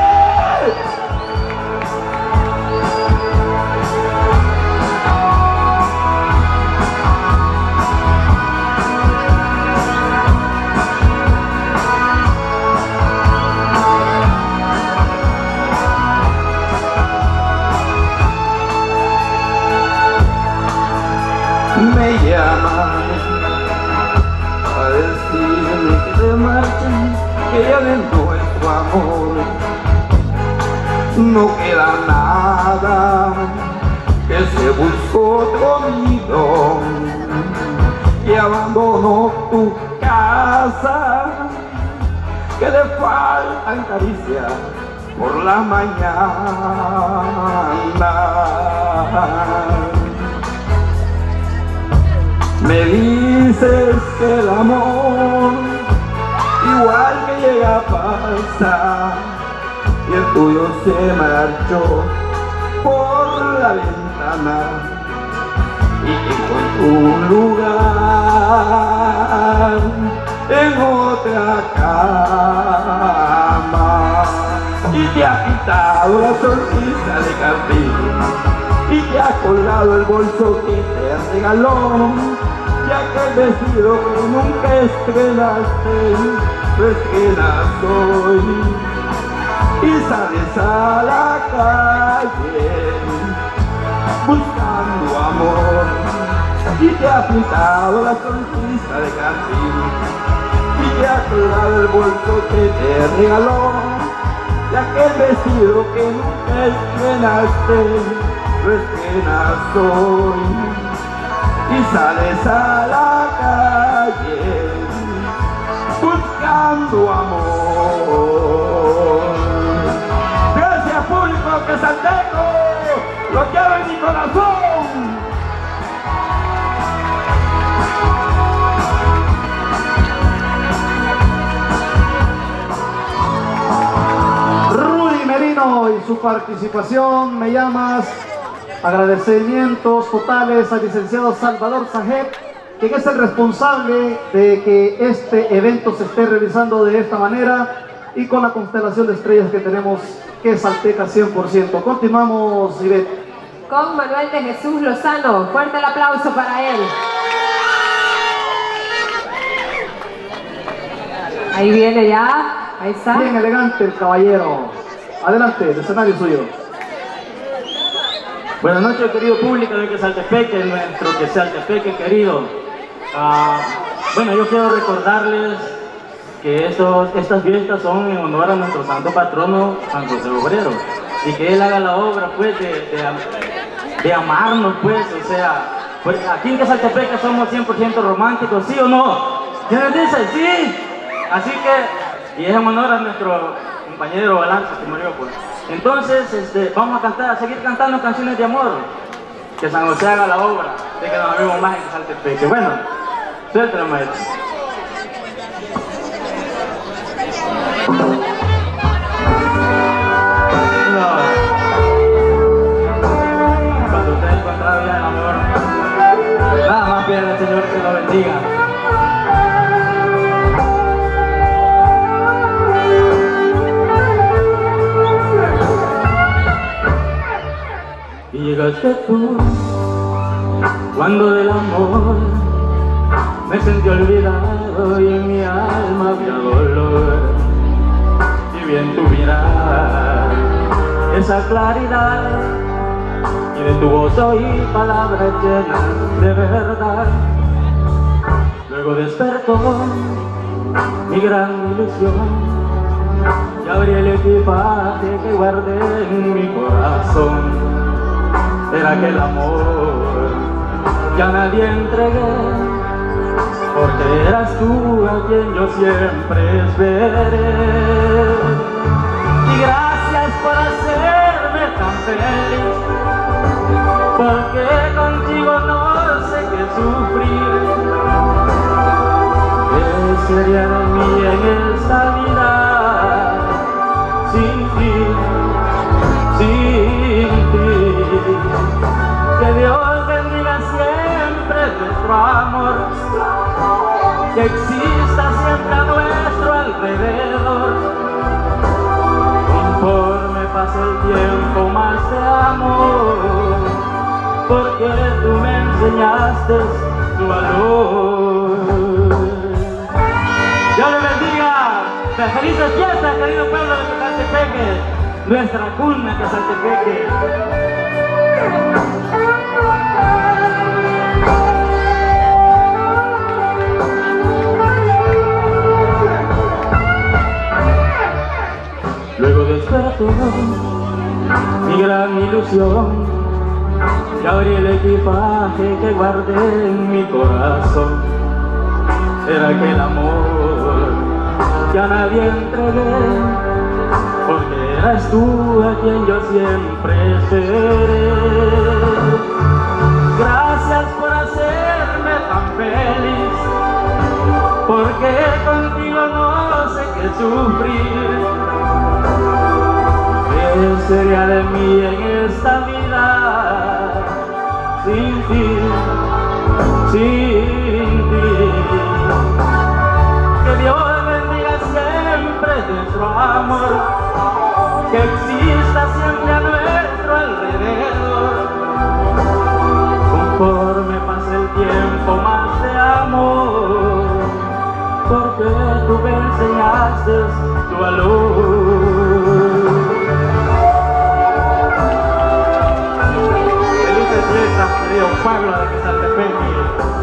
Me llaman a decirme que te marchas, que ya de nuestro amor no queda nada, que se buscó otro nido, que abandonó tu casa, que le faltan caricias por la mañana. Me dices que el amor igual que llega a pasar, y el tuyo se marchó por la ventana y que encontró un lugar en otra cama, y te ha quitado la sonrisa de jardín, y te ha colgado el bolso que te regaló. Y aquel vestido que nunca estrenaste, lo estrenas hoy. Y sales a la calle buscando amor, y te ha pintado la sonrisa de jardín, y te ha colgado el bolso que te regaló. Y aquel vestido que nunca estrenaste, lo estrenas hoy. Y sales a la calle buscando amor. Gracias, público que salteco, lo quiero en mi corazón. Rudy Merino y su participación. Me llamas. Agradecimientos totales al licenciado Salvador Sajeb, quien es el responsable de que este evento se esté realizando de esta manera y con la constelación de estrellas que tenemos, que es Salteca 100%. Continuamos, Ivette. Con Manuel de Jesús Lozano. Fuerte el aplauso para él. Ahí viene ya. Ahí está. Bien elegante el caballero. Adelante, el escenario suyo. Buenas noches, querido público de Quesaltepeque, nuestro Quesaltepeque querido. Bueno, yo quiero recordarles que estas fiestas son en honor a nuestro santo patrono, San José Obrero, y que él haga la obra, pues, de amarnos, pues, o sea, pues aquí en Quesaltepeque somos 100% románticos, ¿sí o no? ¿Quién dice? Sí. Así que, y es en honor a nuestro compañero Balanza que murió, pues. Entonces, vamos a seguir cantando canciones de amor. Que San José haga la obra, de que nos amigos más en Quesaltepeque. Bueno, suéltalo, maestro. Cuando usted encuentra bien el amor, nada más pide al Señor que lo bendiga. Y llegaste tú, cuando del amor me sentí olvidado y en mi alma había dolor. Y bien tu mirar, esa claridad, y de tu voz oí palabras llenas de verdad. Luego despertó mi gran ilusión y abrí el equipaje que guardé en mi corazón. Era aquel amor que a nadie entregué, porque eras tú a quien yo siempre esperé. Y gracias por hacerme tan feliz, porque contigo no sé qué sufrir. ¿Qué sería de mí en esta vida sin ti, sin ti? Que Dios bendiga siempre nuestro amor, que exista siempre a nuestro alrededor. Conforme pase el tiempo más te amo, porque tú me enseñaste tu valor. Dios le bendiga. Felices fiestas, querido pueblo de Quesaltepeque, nuestra cuna Quesaltepeque. Luego despertó mi gran ilusión y abrí el equipaje que guardé en mi corazón. Era aquel amor que a nadie entregué, porque eras tú a quien yo siempre esperé. Gracias por hacerme tan feliz, porque contigo no sé qué sufrir. ¿Qué sería de mí en esta vida sin ti, sin ti? Que Dios bendiga siempre nuestro amor, que exista siempre a nuestro alrededor. Conforme pase el tiempo más te amo, porque tú me enseñaste tu valor. Felices fiestas, querido pueblo de Quesaltepeque.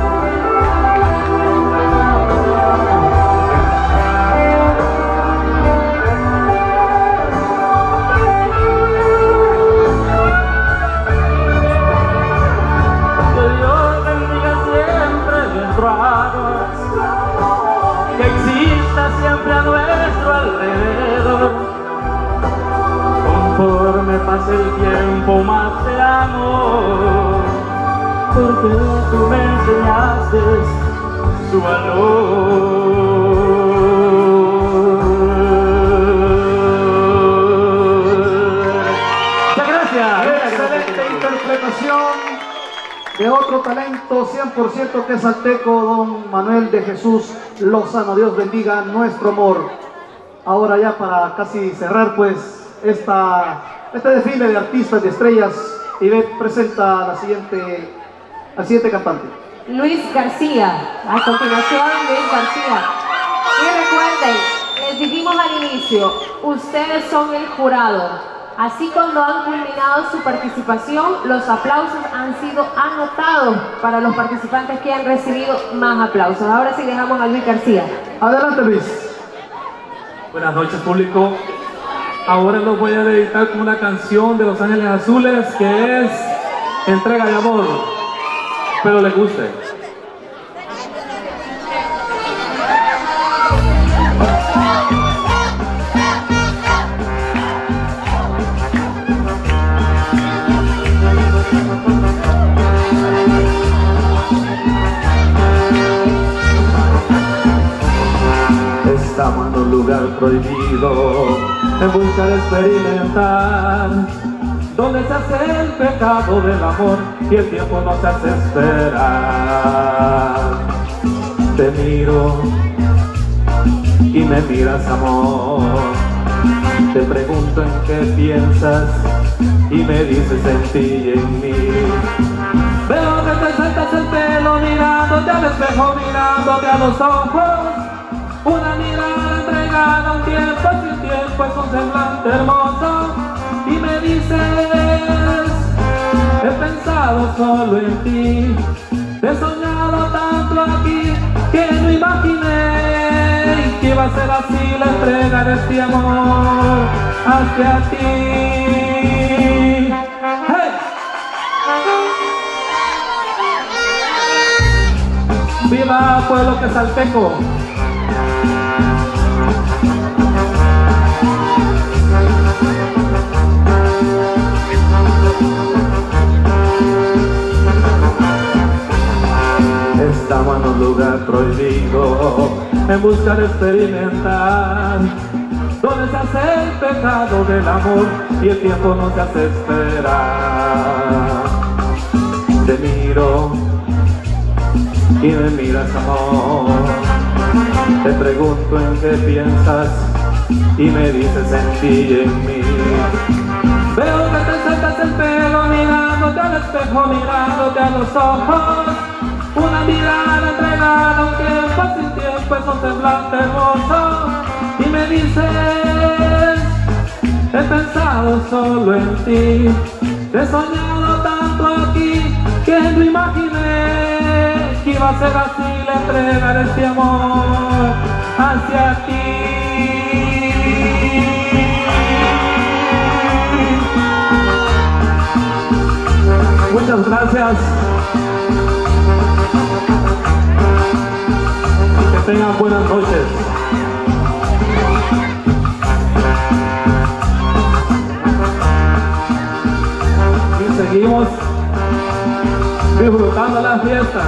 Que exista siempre a nuestro alrededor. Conforme pase el tiempo más te amo, porque tú me enseñaste su valor. Muchas gracias. Excelente interpretación de otro talento 100% quesalteco, don Manuel de Jesús Lozano. Dios bendiga nuestro amor. Ahora ya para casi cerrar pues este desfile de artistas, de estrellas, Ivette presenta al siguiente cantante. Luis García. A continuación, Luis García. Y recuerden, les dijimos al inicio, ustedes son el jurado. Así cuando han culminado su participación, los aplausos han sido anotados para los participantes que han recibido más aplausos. Ahora sí dejamos a Luis García. Adelante, Luis. Buenas noches, público. Ahora los voy a dedicar con una canción de Los Ángeles Azules que es Entrega de Amor. Espero les guste. Estamos en un lugar prohibido, en busca de experimentar, donde se hace el pecado del amor y el tiempo nos hace esperar. Te miro y me miras, amor, te pregunto en qué piensas y me dices en ti y en mí. Veo que te sueltas el pelo mirándote al espejo, mirándote a los ojos. Una mirada entregada a un tiempo sin tiempo es un semblante hermoso. Y me dices, he pensado solo en ti, te he soñado tanto aquí que no imaginé que iba a ser así la entrega de este amor hacia ti. ¡Hey! ¡Viva pueblo quesalteco! Estamos en un lugar prohibido, en busca de experimentar, donde se hace el pecado del amor y el tiempo nos hace esperar. Te miro y me miras, amor, te pregunto en qué piensas y me dices en ti y en mí. Veo que te sueltas el pelo mirándote al espejo, mirándote a los ojos. Una mirada entregada a un tiempo sin tiempo es un semblante hermoso. Y me dices, he pensado solo en ti, te he soñado tanto aquí que no imaginé que iba a ser así la entrega de este amor hacia ti. Muchas gracias. Que tengan buenas noches. Y seguimos disfrutando las fiestas.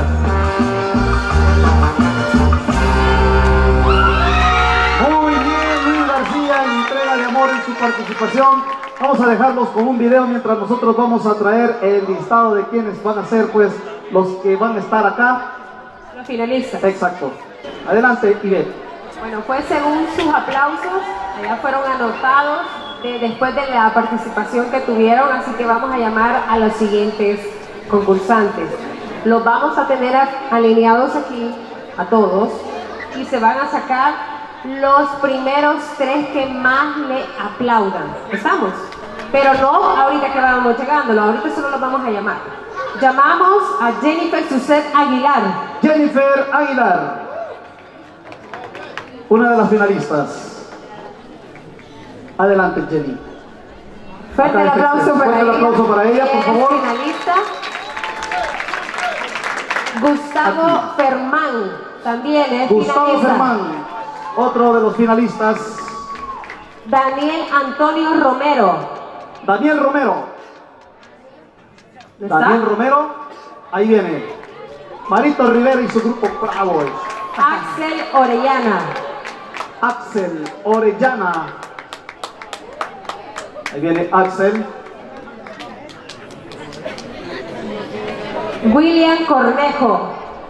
Muy bien, Luis García, en entrega de amor en su participación. Vamos a dejarlos con un video mientras nosotros vamos a traer el listado de quienes van a ser pues los que van a estar acá. Los finalistas. Exacto. Adelante, Ivette. Bueno, fue según sus aplausos, allá fueron anotados después de la participación que tuvieron, así que vamos a llamar a los siguientes concursantes. Los vamos a tener alineados aquí, a todos, y se van a sacar los primeros 3 que más le aplaudan. ¿Estamos? Pero no ahorita que vamos llegando, ahorita solo los vamos a llamar. Llamamos a Jennifer Suset Aguilar. Jennifer Aguilar, una de las finalistas. Adelante, Jenny. Fuerte el aplauso para ella, por favor. Finalista. Gustavo Fermán, también es Gustavo finalista. Fermán, otro de los finalistas. Daniel Antonio Romero. Daniel Romero. Daniel Romero, ahí viene. Marito Rivera y su grupo Bravos. Axel Orellana. Axel Orellana. Ahí viene Axel. William Cornejo.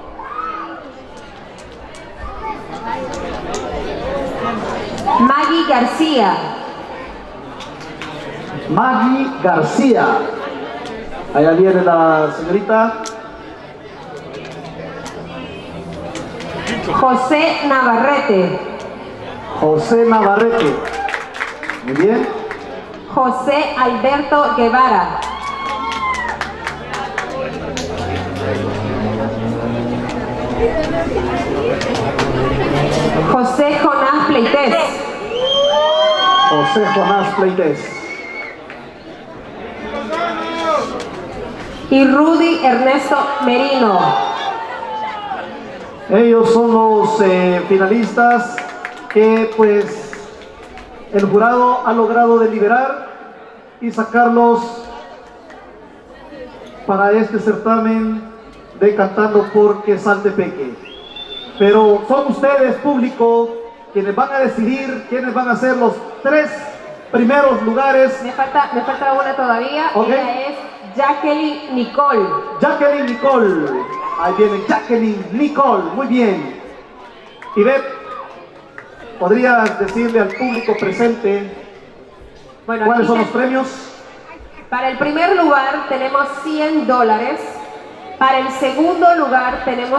Maggie García. Maggie García. Allá viene la señorita. José Navarrete. José Navarrete. Muy bien. José Alberto Guevara. José Jonás Pleites. José Jonás Pleites. Y Rudy Ernesto Merino. Ellos son los finalistas que pues el jurado ha logrado deliberar y sacarlos para este certamen de Cantando porque Saltepeque. Pero son ustedes, público, quienes van a decidir quiénes van a ser los 3 primeros lugares. Me falta una todavía. Okay. Ella es Jacqueline Nicole. Jacqueline Nicole. Ahí viene Jacqueline Nicole. Muy bien. Ivette, ¿podrías decirle al público presente cuáles son los premios? Para el primer lugar tenemos $100. Para el segundo lugar tenemos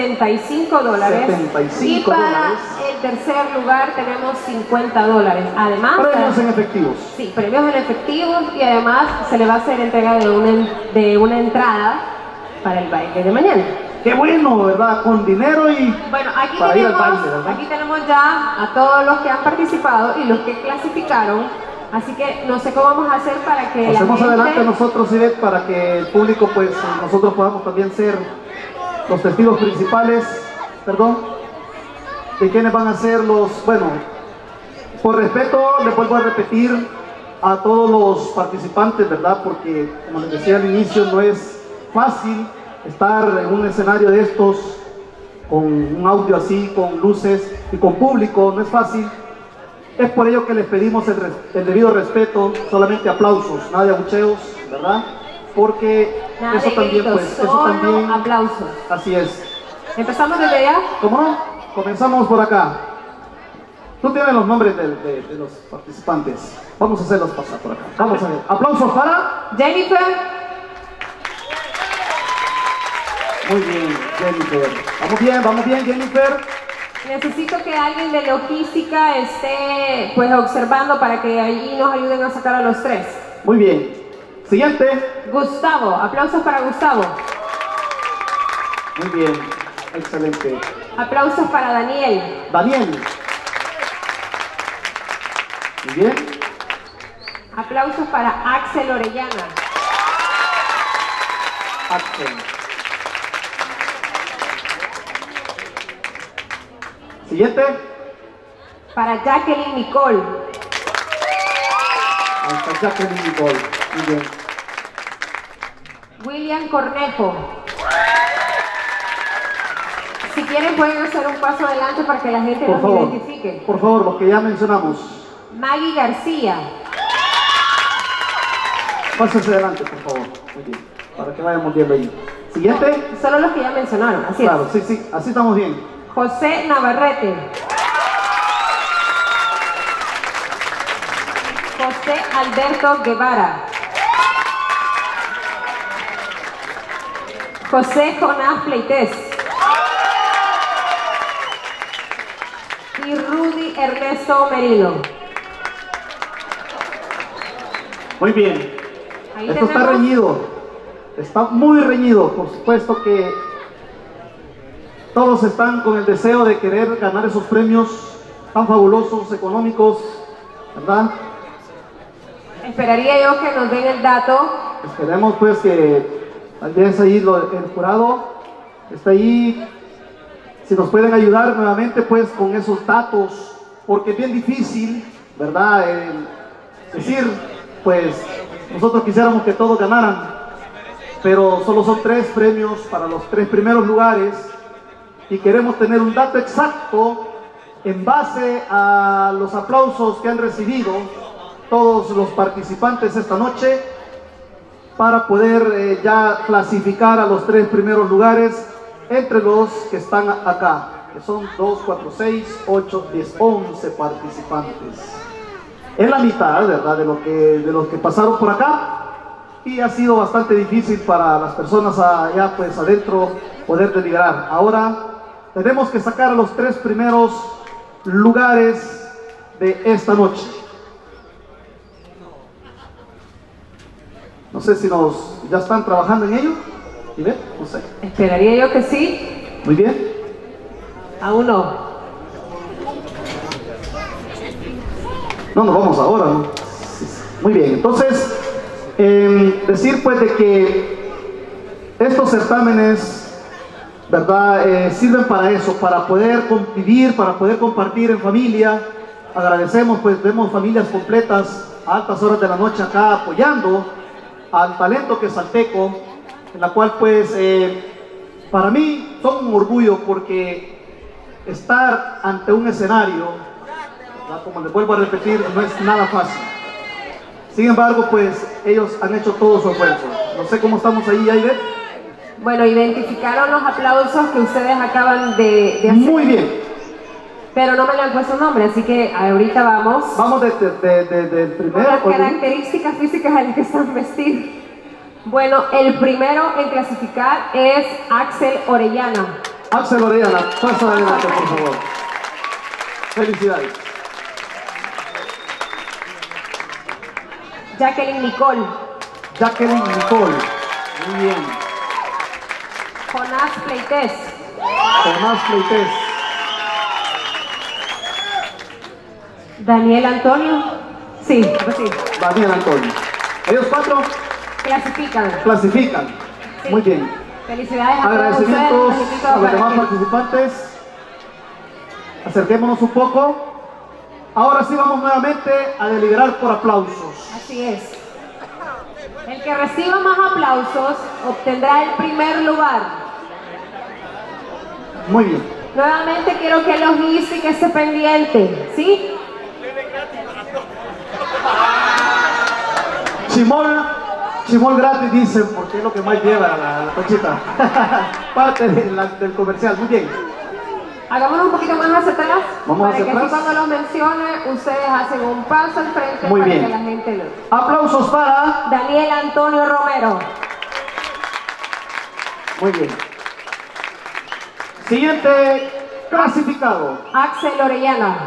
$75. Y para el tercer lugar tenemos $50. Además, premios en efectivos. Sí, premios en efectivos, y además se le va a hacer entrega de una entrada para el baile de mañana. Qué bueno, ¿verdad? Con dinero y bueno, aquí para tenemos, ir al baile, ¿verdad? aquí tenemos ya a todos los que han participado y los que clasificaron. Así que no sé cómo vamos a hacer para que pasemos adelante nosotros, Ivette, para que el público, pues nosotros podamos también ser los testigos principales, de quienes van a ser los, bueno, por respeto le vuelvo a repetir a todos los participantes, ¿verdad? Porque como les decía al inicio, no es fácil estar en un escenario de estos con un audio así, con luces y con público, no es fácil. Es por ello que les pedimos el debido respeto, solamente aplausos, nada de abucheos, ¿verdad? Porque nada eso también, gritos, pues, eso también. Aplausos. Así es. ¿Empezamos desde allá? ¿Cómo no? Comenzamos por acá. Tú tienes los nombres de los participantes. Vamos a hacerlos pasar por acá. Vamos a ver. Aplausos para Jennifer. Muy bien, Jennifer. Vamos bien, Jennifer. Necesito que alguien de logística esté pues observando para que allí nos ayuden a sacar a los 3. Muy bien. Siguiente. Gustavo. Aplausos para Gustavo. Muy bien. Excelente. Aplausos para Daniel. Daniel. Muy bien. Aplausos para Axel Orellana. Axel. Siguiente. Para Jacqueline Nicole. Ahí está Jacqueline Nicole. Muy bien. William Cornejo. Si quieren pueden hacer un paso adelante para que la gente los identifique. Por favor, los que ya mencionamos. Maggie García. Pásense adelante, por favor. Muy bien. Para que vayamos viendo ahí. Siguiente. Solo los que ya mencionaron, así claro, es. Sí, así estamos bien. José Navarrete. José Alberto Guevara. José Jonás Pleites. Y Rudy Ernesto Merino. Muy bien. Ahí esto está reñido. Está muy reñido. Por supuesto que todos están con el deseo de querer ganar esos premios tan fabulosos, económicos, ¿verdad? Esperaría yo que nos den el dato. Esperemos pues que tal vez ahí el jurado está ahí, si nos pueden ayudar nuevamente pues con esos datos, porque es bien difícil, ¿verdad? Decir, pues nosotros quisiéramos que todos ganaran, pero solo son 3 premios para los 3 primeros lugares y queremos tener un dato exacto en base a los aplausos que han recibido todos los participantes esta noche para poder ya clasificar a los 3 primeros lugares entre los que están acá, que son 2, 4, 6, 8, 10, 11 participantes. Es la mitad, ¿verdad?, de los que pasaron por acá, y ha sido bastante difícil para las personas allá pues adentro poder deliberar. Ahora tenemos que sacar a los 3 primeros lugares de esta noche. No sé si ya están trabajando en ello. ¿Y ven? No sé. Esperaría yo que sí. Muy bien. Aún no. No, nos vamos ahora, ¿no? Muy bien, entonces, decir pues de que estos certámenes, ¿verdad? Sirven para eso, para poder convivir, para poder compartir en familia. Agradecemos, pues vemos familias completas a altas horas de la noche acá apoyando al talento quezalteco, en la cual pues para mí son un orgullo, porque estar ante un escenario, ¿verdad? Como les vuelvo a repetir, no es nada fácil. Sin embargo, pues ellos han hecho todo su esfuerzo. No sé cómo estamos ahí, Aide. Bueno, identificaron los aplausos que ustedes acaban de hacer. Muy bien. Pero no me le han puesto nombre, así que ahorita vamos. Vamos del primero. Con las características físicas en las que están vestidos. Bueno, el primero en clasificar es Axel Orellana. Axel Orellana, paso adelante, por favor. Felicidades. Jacqueline Nicole. Jacqueline Nicole. Muy bien. Jonás Pleites. Jonás Pleites. Daniel Antonio. Sí, pues sí. Daniel Antonio. Ellos cuatro clasifican. Clasifican. Sí. Muy bien. Felicidades a agradecimientos todos ustedes. a los demás participantes. Acerquémonos un poco. Ahora sí vamos nuevamente a deliberar por aplausos. Así es. El que reciba más aplausos obtendrá el primer lugar. Muy bien. Nuevamente quiero que los guíe y que esté pendiente, ¿sí? Chimol gratis dicen, porque es lo que más lleva la Conchita. Parte del comercial, muy bien. Hagámonos un poquito más hacia atrás. Vamos para hacia que atrás. así cuando los mencione, ustedes hacen un paso al frente Muy para bien. que la gente lo... Aplausos para Daniel Antonio Romero. Muy bien. Siguiente clasificado. Axel Orellana.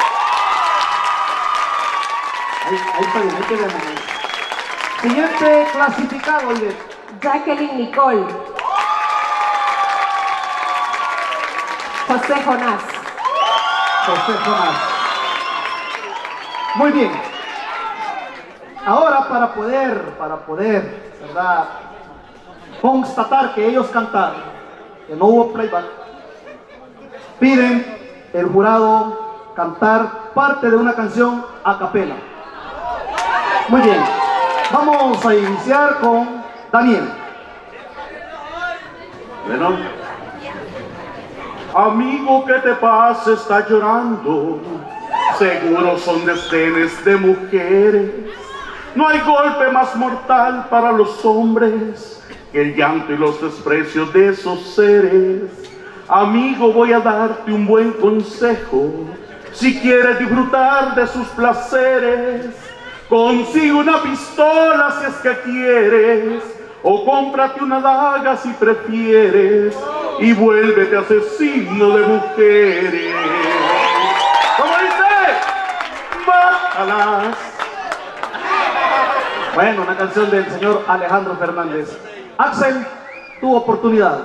Ahí está bien, ahí quedamos. Siguiente clasificado, Ivette. Jacqueline Nicole. José Jonás. José Jonás. Muy bien. Ahora para poder, ¿verdad?, constatar que ellos cantaron, que no hubo playback, piden el jurado cantar parte de una canción a capela. Muy bien. Vamos a iniciar con Daniel. Bueno. Amigo, ¿qué te pasa? Está llorando. Seguro son desdenes de mujeres. No hay golpe más mortal para los hombres que el llanto y los desprecios de esos seres. Amigo, voy a darte un buen consejo. Si quieres disfrutar de sus placeres, consigue una pistola si es que quieres, o cómprate una daga si prefieres, y vuélvete asesino de mujeres. ¿Cómo dice? Mátalas. Bueno, una canción del señor Alejandro Fernández. Axel, tu oportunidad.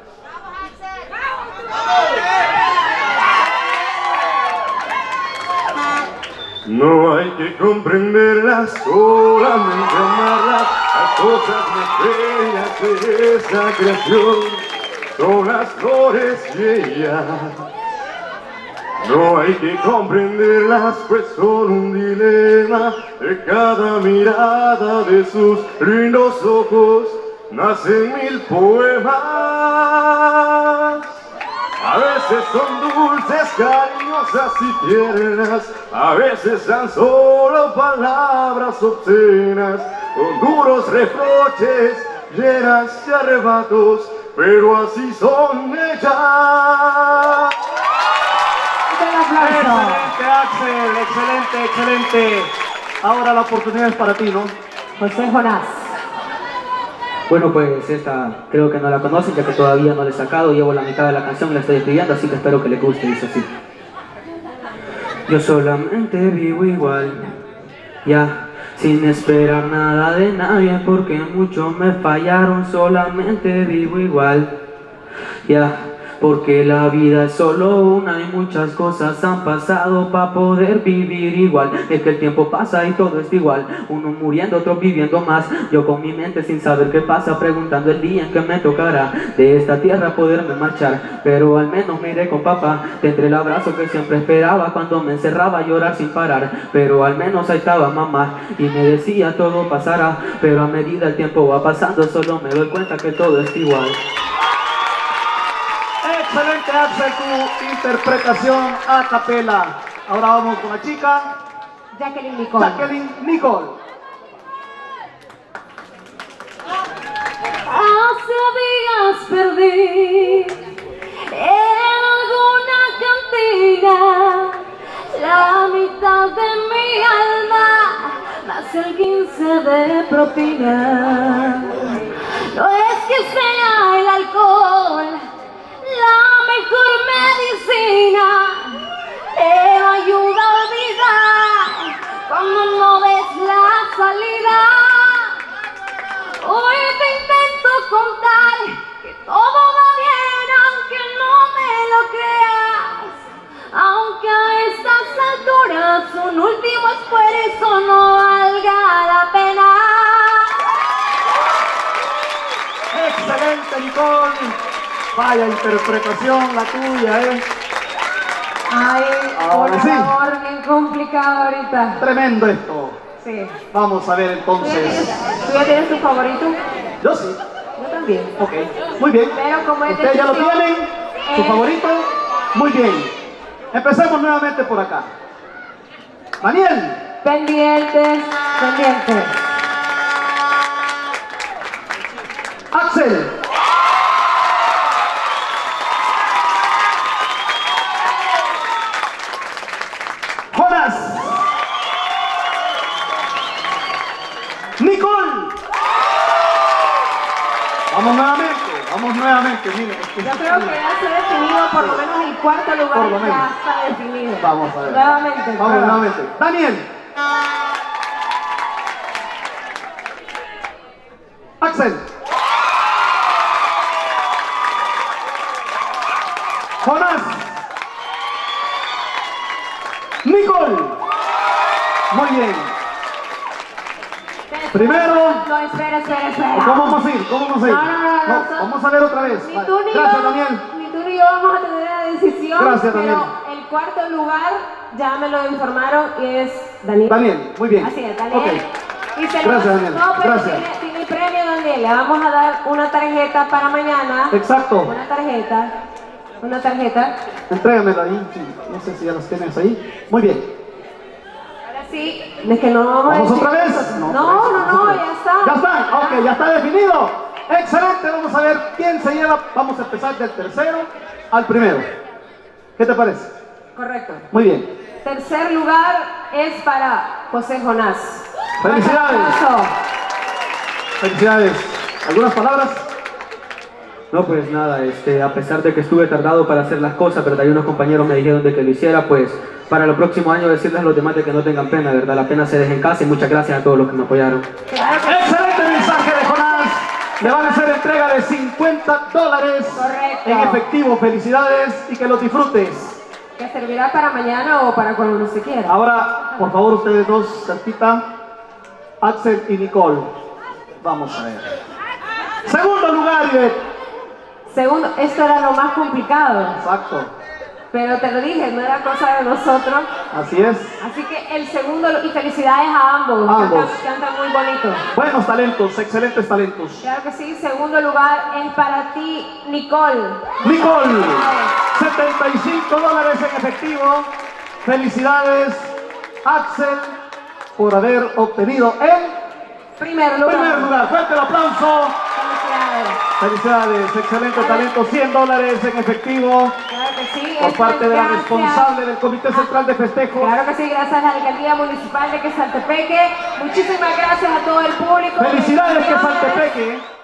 No hay que comprenderlas, solamente amarlas. Las cosas más bellas de esta creación son las flores y ella. No hay que comprenderlas, pues son un dilema. De cada mirada de sus lindos ojos nacen mil poemas. A veces son dulces, cariñosas y tiernas, a veces tan solo palabras obscenas, con duros reproches, llenas de arrebatos, pero así son ellas. Excelente, Axel, excelente, excelente. Ahora la oportunidad es para ti, ¿no? José Jonás. Bueno, pues esta creo que no la conocen, ya que todavía no la he sacado, llevo la mitad de la canción, la estoy escribiendo, así que espero que les guste, dice así. Yo solamente vivo igual, ya, sin esperar nada de nadie, porque muchos me fallaron. Solamente vivo igual, ya, porque la vida es solo una y muchas cosas han pasado para poder vivir igual. Es que el tiempo pasa y todo es igual, uno muriendo, otros viviendo más. Yo con mi mente sin saber qué pasa, preguntando el día en que me tocará de esta tierra poderme marchar. Pero al menos me iré con papá, tendré el abrazo que siempre esperaba cuando me encerraba a llorar sin parar. Pero al menos ahí estaba mamá y me decía todo pasará. Pero a medida el tiempo va pasando solo me doy cuenta que todo es igual. Excelente, Axel, tu interpretación a capela. Ahora vamos con la chica Jacqueline Nicole. Jacqueline Nicole. Hace días perdí en alguna cantina la mitad de mi alma, más el 15 de propina. No es que sea el alcohol la mejor medicina, pero ayuda a olvidar cuando no ves la salida. Hoy te intento contar que todo va bien, aunque no me lo creas, aunque a estas alturas un último esfuerzo no valga la pena. Excelente, Nicole. Vaya interpretación la tuya, Ay, ahora por sí. favor, bien complicado ahorita. Tremendo esto. Sí. Vamos a ver entonces. ¿Tú ya tienes tu favorito? Yo sí. Yo también. Ok, muy bien. Pero como es ¿Ustedes ya lo decisión, tienen? ¿Su favorito? Muy bien. Empecemos nuevamente por acá. Daniel. Pendientes, pendientes. Axel. Jonas. Nicole. Vamos nuevamente, mire. Yo creo que ya se ha definido por lo menos el cuarto lugar, Por lo menos. ya está definido. Vamos a ver. Nuevamente. Vamos prueba. nuevamente. Daniel. Axel. Jonas. Nicole. Muy bien. Primero. No, espera. ¿Cómo vamos a ir? ¿Cómo vamos a ir? No, vamos a ver otra vez. Ni tú ni Gracias, yo, Daniel. ni tú ni yo vamos a tener la decisión. Gracias, pero Daniel. el cuarto lugar ya me lo informaron y es Daniel. Daniel, muy bien. Así es, Daniel. Ok. Y se Gracias, lo, Daniel. No, pero Gracias. tiene premio, Daniel. Le vamos a dar una tarjeta para mañana. Exacto. Una tarjeta. Entrégamela ahí. Sí, no sé si ya las tienes ahí. Muy bien. Ahora sí, es que no vamos a ¿Vamos decir- otra vez? No, ya está. Ya está, ok, ya está definido. Excelente, vamos a ver quién se lleva. Vamos a empezar del tercero al primero. ¿Qué te parece? Correcto. Muy bien. Tercer lugar es para José Jonás. Felicidades. Fuerte aplauso. Felicidades. ¿Algunas palabras? No, pues nada, a pesar de que estuve tardado para hacer las cosas, ¿verdad? Y unos compañeros me dijeron de que lo hiciera, pues para el próximo año decirles a los demás de que no tengan pena, ¿verdad? La pena se deje en casa y muchas gracias a todos los que me apoyaron. Excelente mensaje de Jonás. Le van a hacer entrega de $50 en efectivo. Felicidades y que lo disfrutes. Que servirá para mañana o para cuando usted quiera. Ahora, por favor, ustedes dos, cerquita, Axel y Nicole. Vamos a ver. Segundo lugar, Ivette. Segundo, esto era lo más complicado. Exacto. Pero te lo dije, no era cosa de nosotros. Así es. Así que el segundo, y felicidades a ambos. Ambos. Cantan muy bonito. Buenos talentos, excelentes talentos. Claro que sí, segundo lugar es para ti, Nicole. Nicole, $75 en efectivo. Felicidades, Axel, por haber obtenido el primer lugar. Primer lugar. Fuerte el aplauso. Felicidades, excelente talento, $100 en efectivo. Claro que sí. Por esto parte es de la gracias. responsable del Comité Central de Festejos. Claro que sí, gracias a la Alcaldía Municipal de Quesaltepeque. Muchísimas gracias a todo el público. Felicidades, Bendiciones. Quesaltepeque.